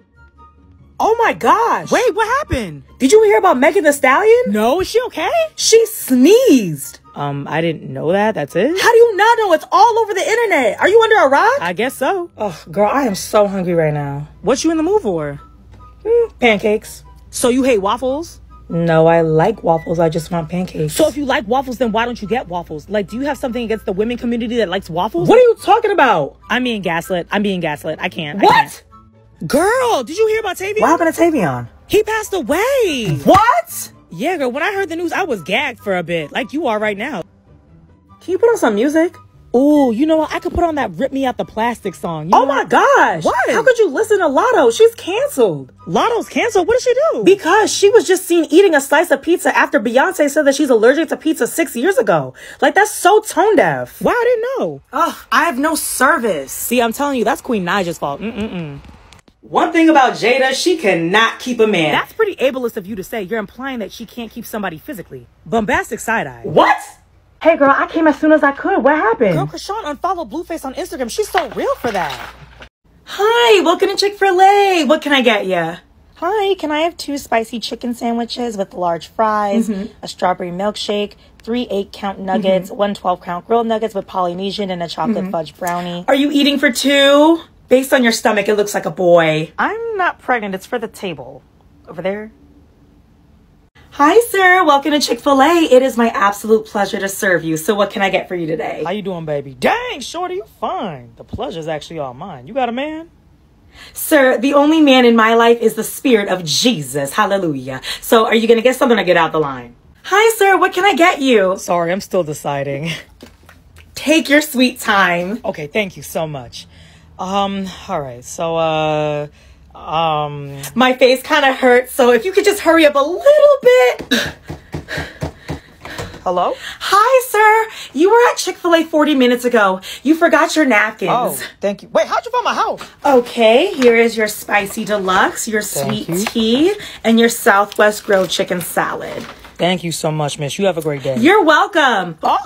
Oh my gosh. Wait, what happened? Did you hear about Megan Thee Stallion? No, is she okay? She sneezed. I didn't know that. That's it? How do you not know? It's all over the internet. Are you under a rock? I guess so. Oh, girl, I am so hungry right now. What you in the mood for? Pancakes. So you hate waffles? No, I like waffles. I just want pancakes. So if you like waffles, then why don't you get waffles? Like, do you have something against the women community that likes waffles? What are you talking about? I'm being gaslit. I can't. What? I can't. Girl, did you hear about Tavion? What happened to Tavion? He passed away. What? Yeah, girl, when I heard the news, I was gagged for a bit. Like you are right now. Can you put on some music? Ooh, you know what? I could put on that Rip Me Out the Plastic song. You know Oh my gosh. What? How could you listen to Lotto? She's canceled. Lotto's canceled? What did she do? Because she was just seen eating a slice of pizza after Beyonce said that she's allergic to pizza 6 years ago. Like, that's so tone deaf. Why? I didn't know. Ugh, I have no service. See, I'm telling you, that's Queen Naja's fault. One thing about Jada, she cannot keep a man. That's pretty ableist of you to say. You're implying that she can't keep somebody physically. Bombastic side-eye. What? Hey girl, I came as soon as I could. What happened? Girl, Krishan unfollowed Blueface on Instagram. She's so real for that. Hi, welcome to Chick-fil-A. What can I get ya? Hi, can I have 2 spicy chicken sandwiches with large fries, a strawberry milkshake, 3 8-count nuggets, 1 12-count grilled nuggets with Polynesian, and a chocolate fudge brownie? Are you eating for 2? Based on your stomach, it looks like a boy. I'm not pregnant. It's for the table. Over there. Hi, sir. Welcome to Chick-fil-A. It is my absolute pleasure to serve you. So what can I get for you today? How you doing, baby? Dang, shorty, you fine. The pleasure's actually all mine. You got a man? Sir, the only man in my life is the spirit of Jesus. Hallelujah. So are you going to get something or get out the line? Hi, sir. What can I get you? Sorry, I'm still deciding. Take your sweet time. Okay, thank you so much. All right, so, My face kind of hurts, so if you could just hurry up a little bit. hello? Hi, sir. You were at Chick-fil-A 40 minutes ago. You forgot your napkins. Oh, thank you. Wait, how'd you find my house? Okay, here is your spicy deluxe, your sweet tea, and your Southwest grilled chicken salad. Thank you so much, miss. You have a great day. You're welcome. Oh.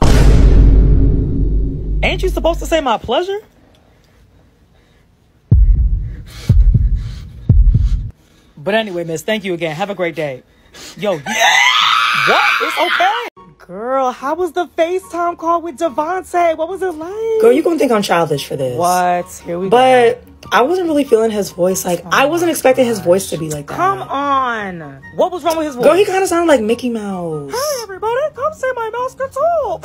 Ain't you supposed to say my pleasure? But anyway, miss, thank you again. Have a great day. Yo, what? It's okay. Girl, how was the FaceTime call with Devontae? What was it like? Girl, you gonna think I'm childish for this. What? Here we go. But I wasn't really feeling his voice. Like, I wasn't expecting his voice to be like that. Come on. What was wrong with his voice? Girl, he kind of sounded like Mickey Mouse. Hey, everybody, come say my mouse can talk.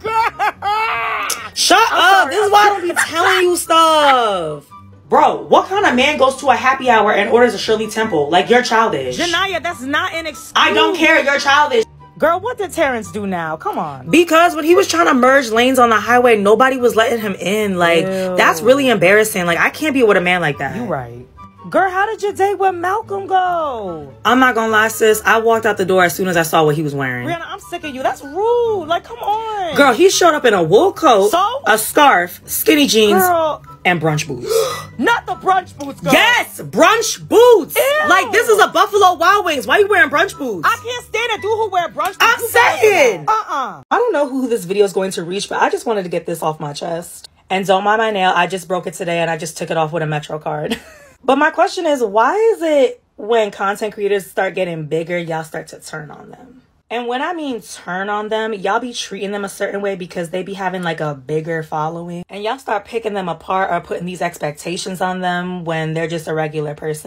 Shut up. This is why I don't be telling you stuff. Bro, what kind of man goes to a happy hour and orders a Shirley Temple? Like, you're childish. Janaya, that's not an excuse. I don't care. You're childish. Girl, what did Terrence do now? Come on. Because when he was trying to merge lanes on the highway, nobody was letting him in. Like, that's really embarrassing. Like, I can't be with a man like that. You right. Girl, how did your date with Malcolm go? I'm not gonna lie, sis. I walked out the door as soon as I saw what he was wearing. Brianna, I'm sick of you. That's rude. Like, come on. Girl, he showed up in a wool coat, So? a scarf, skinny jeans, Girl, and brunch boots. not the brunch boots, girl. Yes, brunch boots. Ew. Like, this is a Buffalo Wild Wings. Why you wearing brunch boots? I can't stand a dude who wear brunch boots. I'm You guys saying. know. Uh-uh. I don't know who this video is going to reach, but I just wanted to get this off my chest. And don't mind my nail. I just broke it today and I just took it off with a Metro card. But my question is, why is it when content creators start getting bigger, y'all start to turn on them? And when I mean turn on them, y'all be treating them a certain way because they be having like a bigger following. And y'all start picking them apart or putting these expectations on them when they're just a regular person.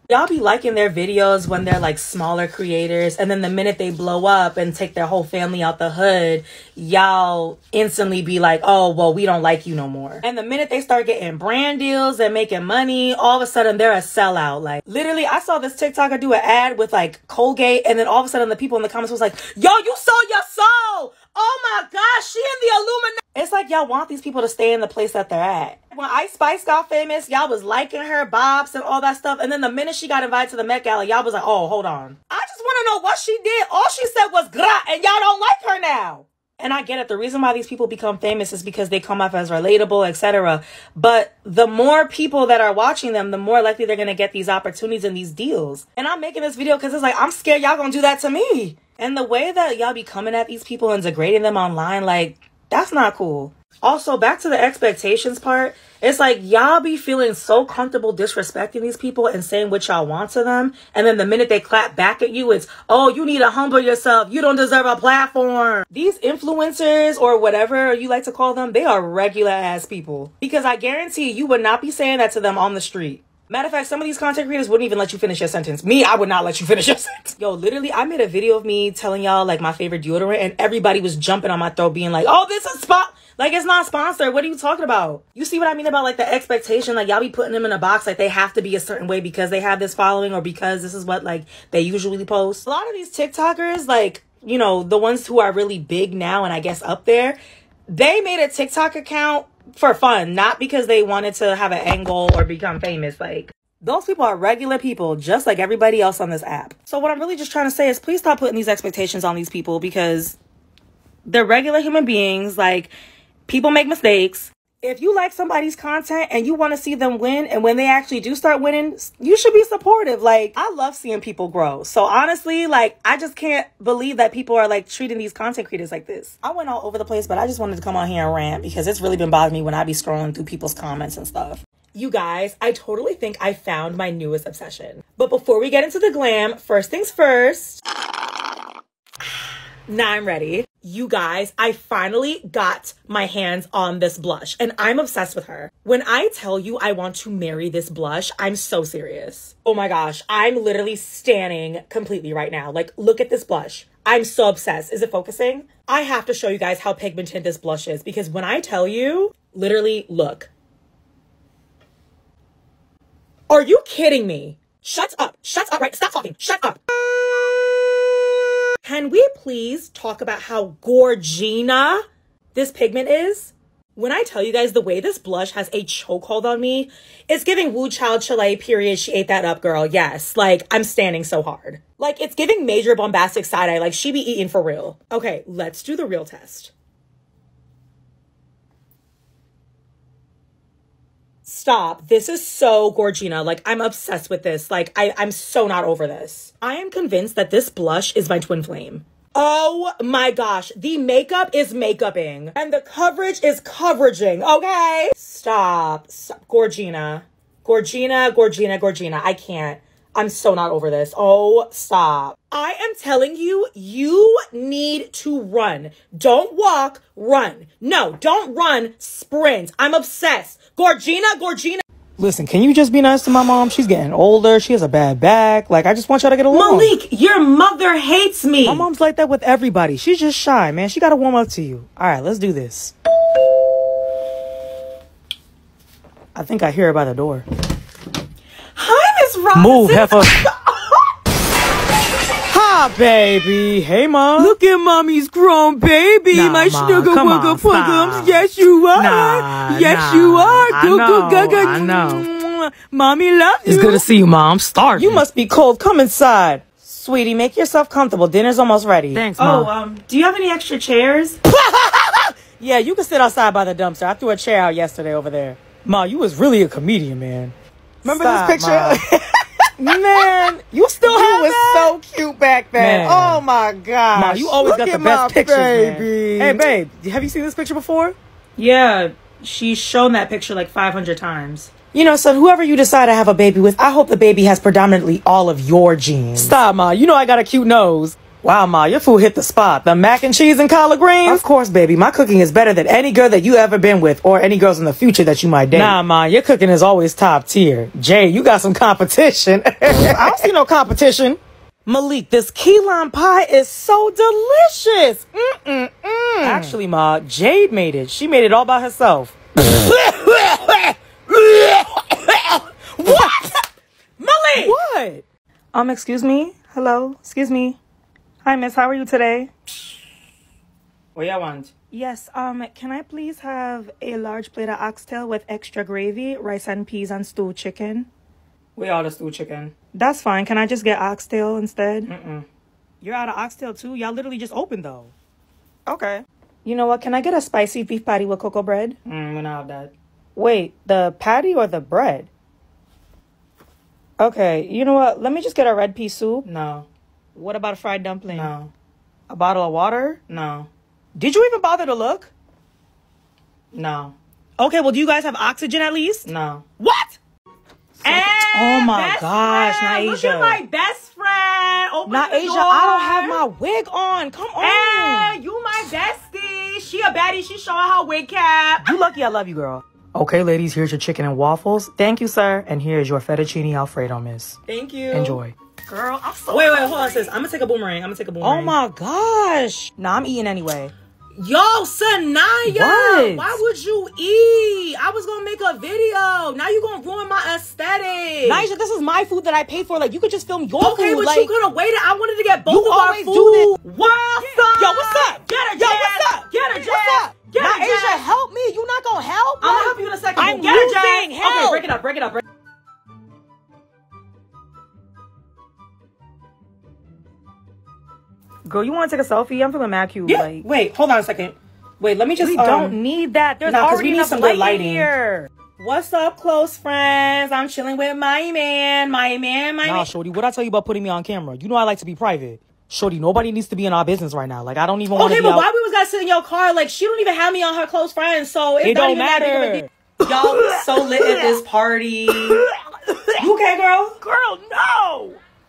Y'all be liking their videos when they're like smaller creators, and then the minute they blow up and take their whole family out the hood, y'all instantly be like, oh, well, we don't like you no more. And the minute they start getting brand deals and making money, all of a sudden they're a sellout. Like, literally, I saw this TikToker do an ad with like Colgate, and then all of a sudden the people in the comments was like, yo, you sold your soul! Oh my gosh, she in the Illuminati. It's like y'all want these people to stay in the place that they're at. When Ice Spice got famous, y'all was liking her bops and all that stuff. And then the minute she got invited to the Met Gala, y'all was like, oh, hold on. I just want to know what she did. All she said was gra, and y'all don't like her now. And I get it. The reason why these people become famous is because they come off as relatable, etc. But the more people that are watching them, the more likely they're going to get these opportunities and these deals. And I'm making this video because it's like, I'm scared y'all going to do that to me. And the way that y'all be coming at these people and degrading them online, like, that's not cool. Also, back to the expectations part, it's like y'all be feeling so comfortable disrespecting these people and saying what y'all want to them. And then the minute they clap back at you, it's, oh, you need to humble yourself. You don't deserve a platform. These influencers or whatever you like to call them, they are regular ass people. Because I guarantee you would not be saying that to them on the street. Matter of fact, some of these content creators wouldn't even let you finish your sentence. Me, I would not let you finish your sentence. Yo, literally, I made a video of me telling y'all like my favorite deodorant, and everybody was jumping on my throat being like, oh, this is like, it's not sponsored. What are you talking about? You see what I mean about like the expectation? Like y'all be putting them in a box like they have to be a certain way because they have this following or because this is what like they usually post. A lot of these TikTokers, like, you know, the ones who are really big now and I guess up there, they made a TikTok account for fun, not because they wanted to have an angle or become famous. Like, those people are regular people, just like everybody else on this app. So what I'm really just trying to say is please stop putting these expectations on these people because they're regular human beings. Like, people make mistakes. If you like somebody's content and you want to see them win, and when they actually do start winning, you should be supportive. Like, I love seeing people grow. So honestly, like, I just can't believe that people are like treating these content creators like this. I went all over the place, but I just wanted to come on here and rant because it's really been bothering me when I be scrolling through people's comments and stuff. You guys, I totally think I found my newest obsession. But before we get into the glam, first things first. Now I'm ready. You guys, I finally got my hands on this blush and I'm obsessed with her. When I tell you I want to marry this blush, I'm so serious. Oh my gosh, I'm literally standing completely right now. Like, look at this blush. I'm so obsessed. Is it focusing? I have to show you guys how pigmented this blush is because when I tell you, literally, look. Are you kidding me? Shut up. Shut up, right? Stop talking. Shut up. Can we please talk about how Gorgina this pigment is? When I tell you guys the way this blush has a chokehold on me, it's giving Wu Child Chile, period. She ate that up, girl. Yes. Like, I'm standing so hard. Like, it's giving major bombastic side eye. Like, she be eating for real. Okay, let's do the real test. Stop. This is so Gorgina. Like, I'm obsessed with this. Like, I'm so not over this. I am convinced that this blush is my twin flame. Oh my gosh. The makeup is makeuping. And the coverage is coveraging. Okay? Stop. Stop. Gorgina. Gorgina, Gorgina, Gorgina. I can't. I'm so not over this. Oh, stop. I am telling you, you need to run. Don't walk, run. No, don't run, sprint. I'm obsessed. Gorgina, Gorgina. Listen, can you just be nice to my mom? She's getting older. She has a bad back. Like, I just want y'all to get along. Malik, your mother hates me. My mom's like that with everybody. She's just shy, man. She got to warm up to you. All right, let's do this. I think I hear her by the door. Hi, Miss Robinson. Move, heifer. Hi, baby. Hey, Mom. Look at mommy's grown baby. Nah, my Ma, sugar come wugga on, puggums. stop. Yes, you are. Nah, yes, nah. you are. I Go, know, go, gaga. I know. Mommy loves you. It's good to see you, Mom. I'm starving. You must be cold. Come inside. Sweetie, make yourself comfortable. Dinner's almost ready. Thanks, Mom. Oh, do you have any extra chairs? Yeah, you can sit outside by the dumpster. I threw a chair out yesterday over there. Ma, you was really a comedian, man. Remember Stop, this picture? Man, you still have was that? so cute back then. Man. Oh my gosh. Ma, you always Look got the at best my pictures, baby. man. Hey, babe, have you seen this picture before? Yeah, she's shown that picture like 500 times. You know, son, whoever you decide to have a baby with, I hope the baby has predominantly all of your genes. Stop, Ma. You know I got a cute nose. Wow, Ma, your food hit the spot. The mac and cheese and collard greens? Of course, baby. My cooking is better than any girl that you ever been with or any girls in the future that you might date. Nah, Ma, your cooking is always top tier. Jay, you got some competition. I don't see no competition. Malik, this key lime pie is so delicious. Actually, Ma, Jade made it. She made it all by herself. What? Malik! What? Excuse me? Hello? Excuse me? Hi, miss. How are you today? What y'all want? Yes, can I please have a large plate of oxtail with extra gravy, rice and peas, and stewed chicken? We all the stew chicken. That's fine. Can I just get oxtail instead? You're out of oxtail too? Y'all literally just opened though. Okay. You know what? Can I get a spicy beef patty with cocoa bread? We don't have that. Wait, the patty or the bread? Okay, you know what? Let me just get a red pea soup. No. What about a fried dumpling? No. A bottle of water? No. Did you even bother to look? No. Okay, well, do you guys have oxygen at least? No. What? Oh my gosh, friend. Look Naisha. at my best friend. Open the Naisha, door. I don't have my wig on. Come on. Hey, you my bestie. She a baddie. She showing her wig cap. You lucky I love you, girl. Okay, ladies, here's your chicken and waffles. Thank you, sir. And here's your fettuccine alfredo, miss. Thank you. Enjoy. Girl, I'm so Wait, hold on, sis. I'm gonna take a boomerang. Oh my gosh. Nah, I'm eating anyway. Yo, Sanaya, What? why would you eat? I was gonna make a video. Now you gonna ruin my aesthetic. Naisha, this is my food that I paid for. Like, you could just film your Okay, food. but like, you could have waited. I wanted to get both You of our always food. do this. What's up? Yo, what's up? Get her, Yo, Jazz. what's up? Get her, What's Jazz. up? Get her, Naisha, Jazz. help me. You not gonna help? I'm gonna help you in a second. I'm Get her, losing. Jazz. Help. Okay, break it up, break it up, break it up. Girl, you want to take a selfie? I'm feeling mad cute. Yeah. Like, Wait, hold on a second. Wait, let me just. we don't need that. There's nah, 'cause already we need enough some good light lighting. here. What's up, close friends? I'm chilling with my man. Nah, Shorty, what I tell you about putting me on camera? You know I like to be private. Shorty, nobody needs to be in our business right now. Like, I don't even want to Okay, be but out. why we was gotta sit in your car? Like, she don't even have me on her close friends, so it's It not don't even that big of a matter. deal. Y'all so lit at this party. You okay, girl? Girl, no.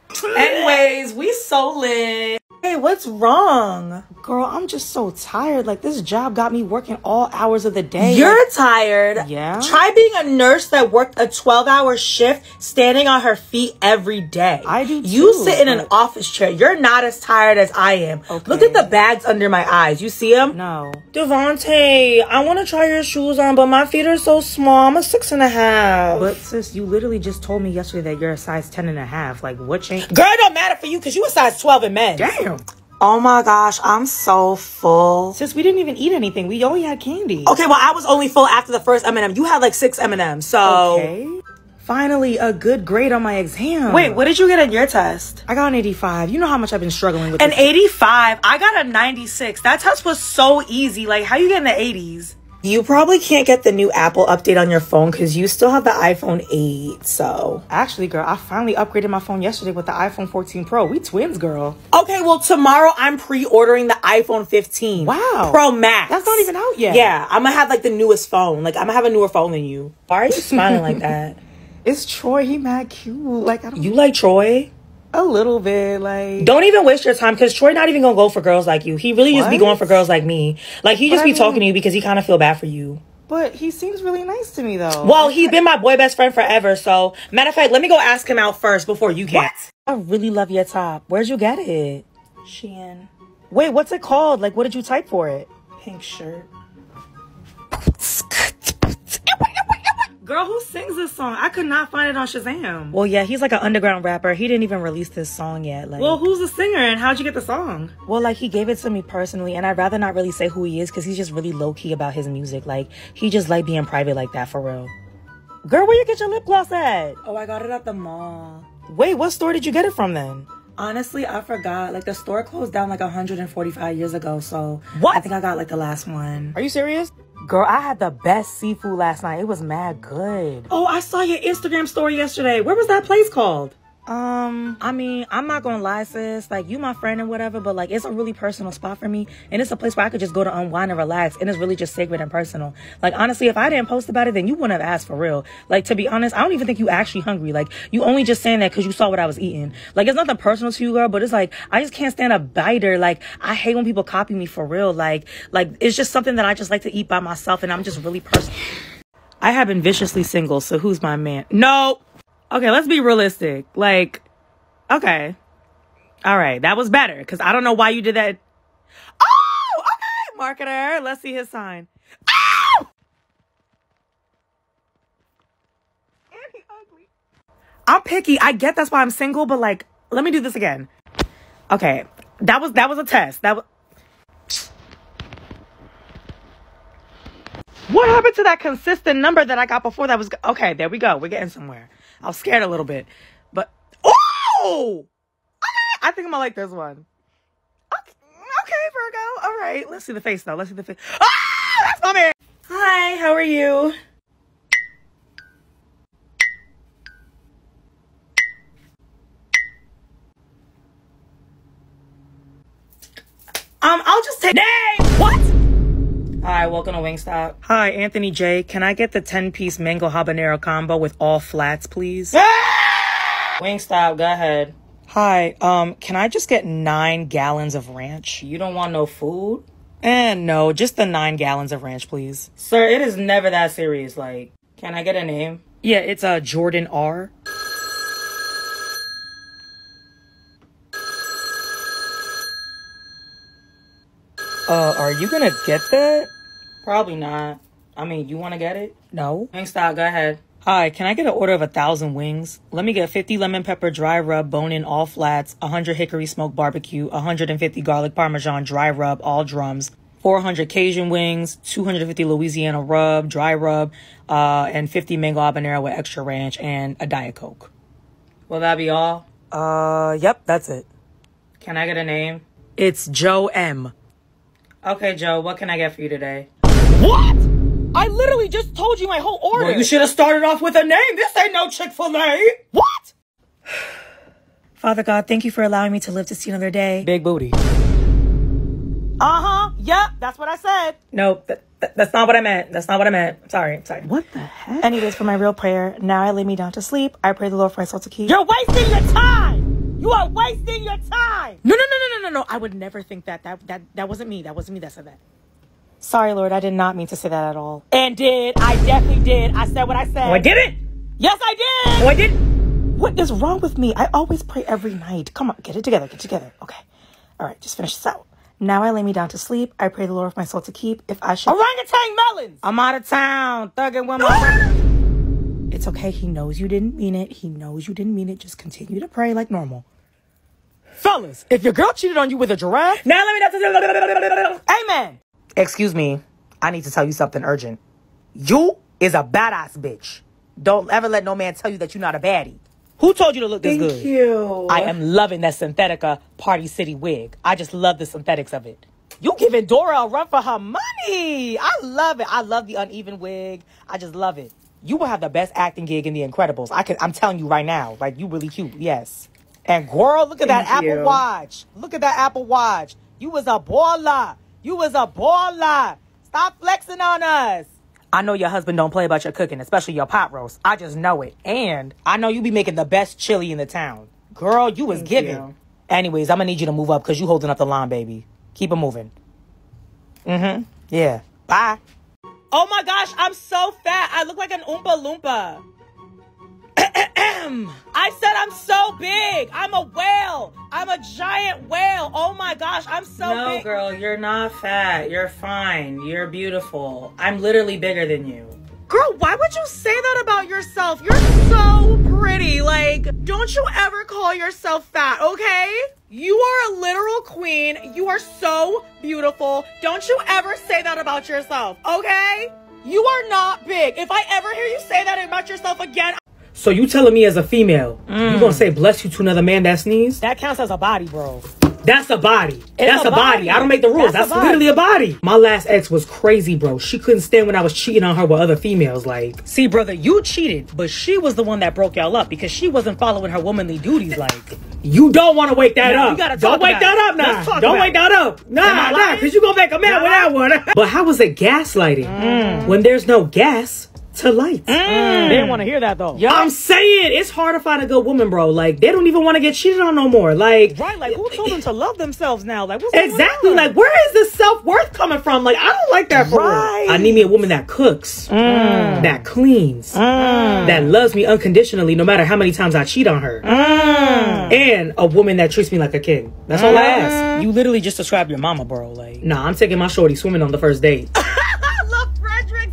Anyways, we so lit. Hey, what's wrong? Girl, I'm just so tired. Like, this job got me working all hours of the day. You're Like, tired. Yeah? Try being a nurse that worked a 12-hour shift standing on her feet every day. I do You too, sit in an but- office chair. You're not as tired as I am. Okay. Look at the bags under my eyes. You see them? no. Devontae, I want to try your shoes on, but my feet are so small. I'm a 6.5. But sis, you literally just told me yesterday that you're a size 10.5. Like, what changed? Girl, it don't matter for you because you a size 12 in men. Damn. Oh my gosh, I'm so full. Sis, we didn't even eat anything. We only had candy. Okay, well, I was only full after the first M&M. You had like 6 M&Ms, so... Okay. Finally, a good grade on my exam. Wait, what did you get on your test? I got an 85. You know how much I've been struggling with An this. 85. I got a 96. That test was so easy. Like, how you get in the 80s? You probably can't get the new Apple update on your phone because you still have the iPhone 8, so... Actually, girl, I finally upgraded my phone yesterday with the iPhone 14 Pro. We twins, girl. Okay, well, tomorrow I'm pre-ordering the iPhone 15. Wow. Pro Max. That's not even out yet. Yeah, I'm gonna have like the newest phone. Like, I'm gonna have a newer phone than you. Why are you smiling like that? It's Troy. He mad cute. Like, I don't... You like Troy? A little bit, like... Don't even waste your time because Troy not even gonna go for girls like you. He really just be What? going for girls like me. Like, he just But be I mean- talking to you because he kind of feel bad for you. But he seems really nice to me, though. Well, he's been my boy best friend forever, so... Matter of fact, let me go ask him out first before you can. I really love your top. Where'd you get it? Shein. Wait, what's it called? Like, what did you type for it? Pink shirt. Girl, who sings this song? I could not find it on Shazam. Well, yeah, he's like an underground rapper. He didn't even release this song yet. Like, Well, who's the singer and how'd you get the song? well, like, he gave it to me personally, and I'd rather not really say who he is because he's just really low-key about his music. Like, he just like being private like that, for real. Girl, where you get your lip gloss at? Oh, I got it at the mall. Wait, what store did you get it from, then? Honestly, I forgot. Like, the store closed down like 145 years ago, so... What? I think I got like the last one. Are you serious? Girl, I had the best seafood last night. It was mad good. Oh, I saw your Instagram story yesterday. Where was that place called? I mean, I'm not gonna lie, sis. Like, you my friend and whatever, but like, it's a really personal spot for me. And it's a place where I could just go to unwind and relax. And it's really just sacred and personal. Like, honestly, if I didn't post about it, then you wouldn't have asked for real. Like, to be honest, I don't even think you actually hungry. Like, you only just saying that because you saw what I was eating. Like, it's nothing personal to you, girl, but it's like, I just can't stand a biter. Like, I hate when people copy me for real. Like, it's just something that I just like to eat by myself. And I'm just really personal. I have been viciously single, so who's my man? No. Okay, let's be realistic. Like, okay. All right, that was better, because I don't know why you did that. Oh, okay, marketer. Let's see his sign. Oh! And he ugly. I'm picky. I get that's why I'm single, but like, let me do this again. Okay, that was a test. What happened to that consistent number that I got before that was... Okay, there we go. We're getting somewhere. I was scared a little bit. But... Oh! I think I'm gonna like this one. Okay, Virgo. All right. Let's see the face, though. Let's see the face. Oh! That's my man! Hi, how are you? I'll just take... Name! What? Hi, welcome to Wingstop. Hi, Anthony J. Can I get the 10-piece mango habanero combo with all flats, please? Wingstop, go ahead. Hi, can I just get 9 gallons of ranch? You don't want no food? No, just the 9 gallons of ranch, please. Sir, it is never that serious. Like, can I get a name? Yeah, it's Jordan R. Are you gonna get that? Probably not. I mean, you want to get it? No. Wingstop, go ahead. Hi, can I get an order of 1,000 wings? Let me get 50 lemon pepper dry rub, bone-in all flats, 100 hickory smoked barbecue, 150 garlic parmesan dry rub, all drums, 400 Cajun wings, 250 Louisiana rub, dry rub, and 50 mango habanero with extra ranch, and a Diet Coke. Will that be all? Yep, that's it. Can I get a name? It's Joe M. Okay, Joe, what can I get for you today? What? I literally just told you my whole order. Well, you should have started off with a name. This ain't no Chick-fil-A. What? Father God, thank you for allowing me to live to see another day. Big booty. Uh-huh. Yep, that's what I said. No, that's not what I meant. That's not what I meant. Sorry. What the heck? Anyways, for my real prayer, now I lay me down to sleep. I pray the Lord for my soul to keep. You're wasting your time. You are wasting your time. No. I would never think that. That wasn't me. That wasn't me that said that. Sorry, Lord, I did not mean to say that at all. And did. I definitely did. I said what I said. Oh, I didn't. Yes, I did. Oh, I didn't. What is wrong with me? I always pray every night. Come on, get it together. Okay. All right, just finish this out. Now I lay me down to sleep. I pray the Lord for my soul to keep. If I should... Orangutan melons! I'm out of town. Thugging with my... It's okay. He knows you didn't mean it. Just continue to pray like normal. Fellas, if your girl cheated on you with a giraffe... Now let me... Amen! Excuse me. I need to tell you something urgent. You is a badass bitch. Don't ever let no man tell you that you're not a baddie. Who told you to look this good? Thank you. I am loving that Synthetica Party City wig. I just love the synthetics of it. You giving Dora a run for her money. I love it. I love the uneven wig. I just love it. You will have the best acting gig in The Incredibles. I'm telling you right now. Like, you really cute. Yes. And girl, look at that Apple Watch. Look at that Apple Watch. You was a baller. Stop flexing on us. I know your husband don't play about your cooking, especially your pot roast. I just know it. And I know you be making the best chili in the town. Girl, you was giving. Anyways, I'm going to need you to move up because you holding up the line, baby. Keep it moving. Yeah. Bye. Oh my gosh, I'm so fat. I look like an Oompa Loompa. I said I'm so big. I'm a whale. I'm a giant whale. Oh my gosh, I'm so big. No, girl, you're not fat. You're fine. You're beautiful. I'm literally bigger than you. Girl, why would you say that about yourself? You're so pretty. Like, don't you ever call yourself fat, okay? You are a literal queen. You are so beautiful. Don't you ever say that about yourself, okay? You are not big. If I ever hear you say that about yourself again... So you telling me as a female, you gonna say bless you to another man that sneezed? That counts as a body, bro. That's a body. That's a body. I don't make the rules. That's literally a body. My last ex was crazy, bro. She couldn't stand when I was cheating on her with other females. Like, see, brother, you cheated, but she was the one that broke y'all up because she wasn't following her womanly duties. Like, you don't want to wake that up. Don't wake that up now. Don't wake that up. Nah, because you gonna make a man with that one. But how was it gaslighting when there's no gas to light? They didn't want to hear that though. I'm saying it's hard to find a good woman, bro. Like, they don't even want to get cheated on no more. Like, Right, like who told them to love themselves now? Like, what's exactly. going on? Like, where is this self-worth coming from? Like, I don't like that for real. I need me a woman that cooks, that cleans, that loves me unconditionally no matter how many times I cheat on her, and a woman that treats me like a king. That's all I ask. You literally just described your mama, bro. Like, Nah, I'm taking my shorty swimming on the first date. Look, Frederick,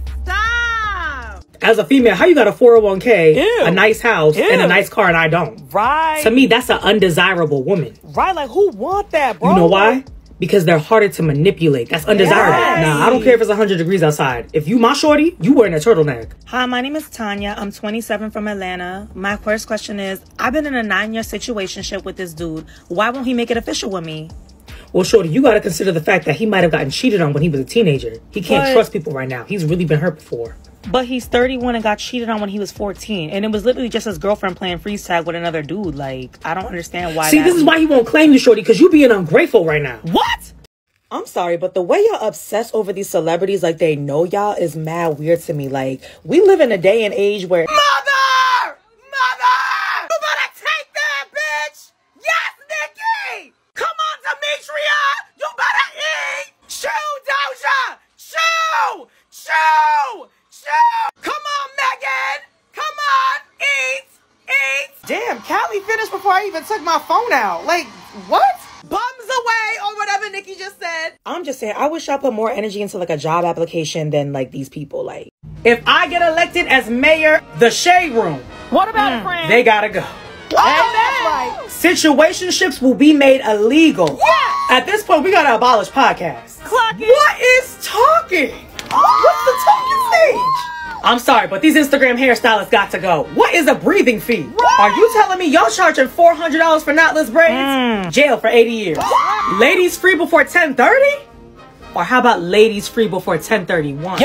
stop. As a female, how you got a 401k, Ew. a nice house, and a Ew. nice car and I don't? right. To me, that's an undesirable woman. Right, like who want that, bro? You know why? Because they're harder to manipulate. That's undesirable. Yes. Nah, I don't care if it's 100 degrees outside. If you my shorty, you wearing a turtleneck. Hi, my name is Tanya. I'm 27 from Atlanta. My first question is, I've been in a 9-year situationship with this dude. Why won't he make it official with me? Well, shorty, you got to consider the fact that he might have gotten cheated on when he was a teenager. He can't But- trust people right now. He's really been hurt before. But he's 31 and got cheated on when he was 14. And it was literally just his girlfriend playing freeze tag with another dude. Like, I don't understand why. See, this is why he won't claim you, shorty, because you being ungrateful right now. What? I'm sorry, but the way y'all obsess over these celebrities like they know y'all is mad weird to me. Like, we live in a day and age where... Mother! Mother! You better take that, bitch! Yes, Nikki! Come on, Demetria! You better eat! Chew, Doja! Chew! Chew! Chew! Come on, Megan! Come on! Eat! Eat! Damn, Callie finished before I even took my phone out. Like, what? Bums away, or whatever Nikki just said. I'm just saying, I wish y'all put more energy into like a job application than like these people. Like, if I get elected as mayor, the shade room, What about it, friend? they gotta go. that's right. Situationships will be made illegal. Yes! At this point, we gotta abolish podcasts. Clock it. What is talking? What's the talking stage? I'm sorry, but these Instagram hairstylists got to go. What is a breathing fee? Are you telling me y'all charging $400 for knotless braids? Jail for 80 years. Ladies free before 10:30? Or how about ladies free before 10:31?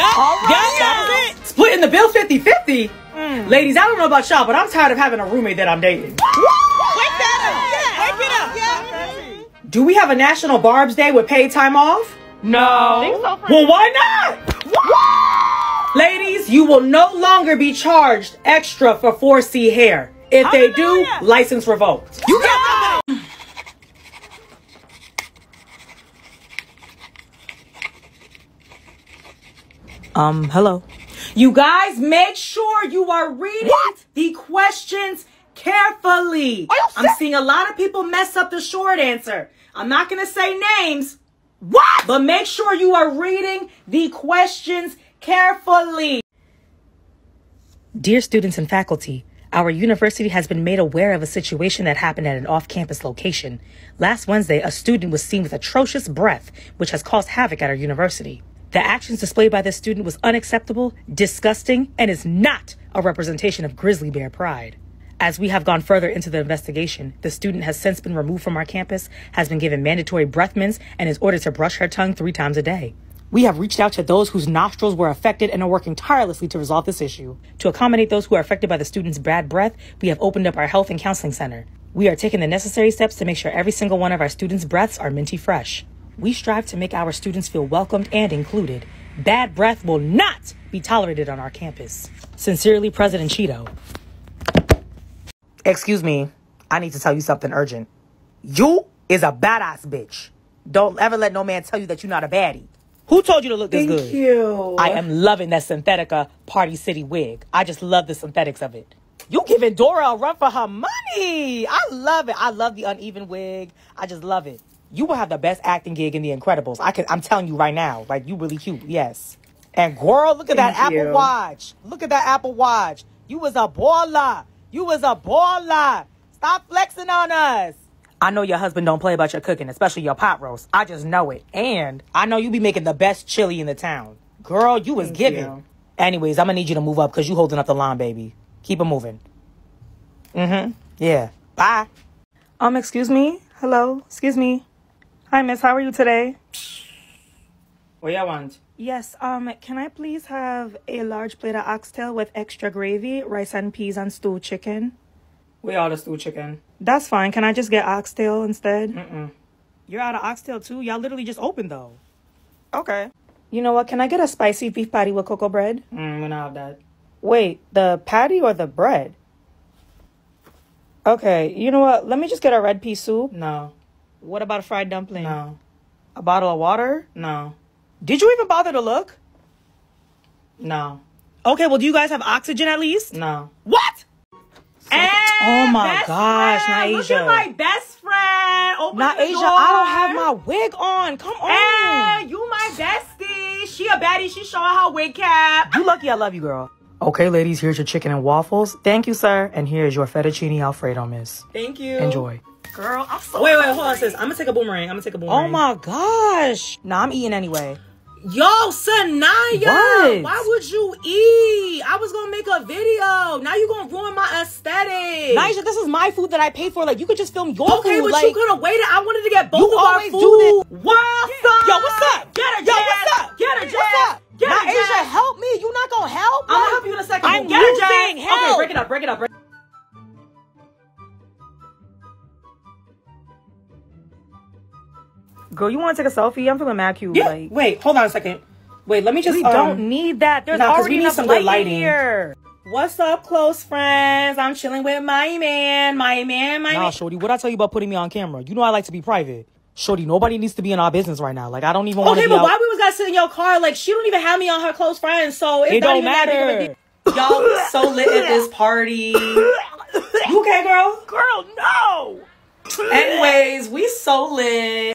Yeah. Splitting the bill 50-50? Ladies, I don't know about y'all, but I'm tired of having a roommate that I'm dating. Wake that up. Yeah. Wake it up. Do we have a National Barb's Day with paid time off? No. Well, why not? Ladies, you will no longer be charged extra for 4C hair. If they do, license revoked. You got that. Hello. You guys, make sure you are reading the questions carefully. I'm seeing a lot of people mess up the short answer. I'm not going to say names. What? But make sure you are reading the questions carefully. Dear students and faculty, our university has been made aware of a situation that happened at an off-campus location. Last Wednesday, a student was seen with atrocious breath, which has caused havoc at our university. The actions displayed by this student was unacceptable, disgusting, and is not a representation of grizzly bear pride. As we have gone further into the investigation, the student has since been removed from our campus, has been given mandatory breath mints, and is ordered to brush her tongue 3 times a day. We have reached out to those whose nostrils were affected and are working tirelessly to resolve this issue. To accommodate those who are affected by the student's bad breath, we have opened up our health and counseling center. We are taking the necessary steps to make sure every single one of our students' breaths are minty fresh. We strive to make our students feel welcomed and included. Bad breath will not be tolerated on our campus. Sincerely, President Cheeto. Excuse me, I need to tell you something urgent. You is a badass bitch. Don't ever let no man tell you that you're not a baddie. Who told you to look this good? Thank you. I am loving that Synthetica Party City wig. I just love the synthetics of it. You giving Dora a run for her money. I love it. I love the uneven wig. I just love it. You will have the best acting gig in The Incredibles. I'm telling you right now. Like, you really cute. Yes. And girl, look at that Apple Watch. Look at that Apple Watch. You was a baller. You was a baller. Stop flexing on us. I know your husband don't play about your cooking, especially your pot roast. I just know it. And I know you be making the best chili in the town. Girl, you was giving. Anyways, I'm going to need you to move up because you holding up the line, baby. Keep it moving. Yeah. Bye. Excuse me. Hello. Excuse me. Hi, miss. How are you today? What y'all want? Yes, can I please have a large plate of oxtail with extra gravy, rice and peas, and stewed chicken? We all the stewed chicken. That's fine. Can I just get oxtail instead? Mm-mm. You're out of oxtail too? Y'all literally just opened though. Okay. You know what? Can I get a spicy beef patty with cocoa bread? We don't have that. Wait, the patty or the bread? Okay, you know what? Let me just get a red pea soup. No. What about a fried dumpling? No. A bottle of water? No. Did you even bother to look? No. Okay, well, do you guys have oxygen at least? No. What? And Oh my best gosh, friend. Look Naisha. at my best friend. Open the Naisha, door. I don't have my wig on. Come on. Hey, you my bestie. She a baddie. She showing her wig cap. You lucky I love you, girl. Okay, ladies, here's your chicken and waffles. Thank you, sir. And here's your fettuccine alfredo, miss. Thank you. Enjoy. Girl, I'm so Wait, hold on, sis. I'm gonna take a boomerang. Oh my gosh. Nah, I'm eating anyway. Yo, Sanaya, What? why would you eat? I was gonna make a video. Now you gonna ruin my aesthetic. Naisha, this is my food that I paid for. Like, you could just film your Okay, food. but you could have waited. I wanted to get both You of our always food. do What's up? Yo, what's up? Get her, Yo, Jazz. what's up? Get her, Jazz. What's up? Get her, Naisha, Jazz. help me. You not gonna help? I'm gonna help you in a second. I'm Get her, Jazz. losing. Help. Okay, break it up, break it up. Girl, you want to take a selfie? I'm feeling mad cute. Yeah. Like, Wait, hold on a second. Wait, let me just we don't need that. There's nah, 'cause already we need enough some light good lighting. in here. What's up, close friends? I'm chilling with my man. Nah, shorty, what I tell you about putting me on camera? You know I like to be private. Shorty, nobody needs to be in our business right now. Like, I don't even want to Okay, be but out. why we was gotta sit in your car? Like, she don't even have me on her close friends, so It not don't even that big of a matter. deal. Y'all so lit at this party. You okay, girl? Girl, no! Anyways, we so lit.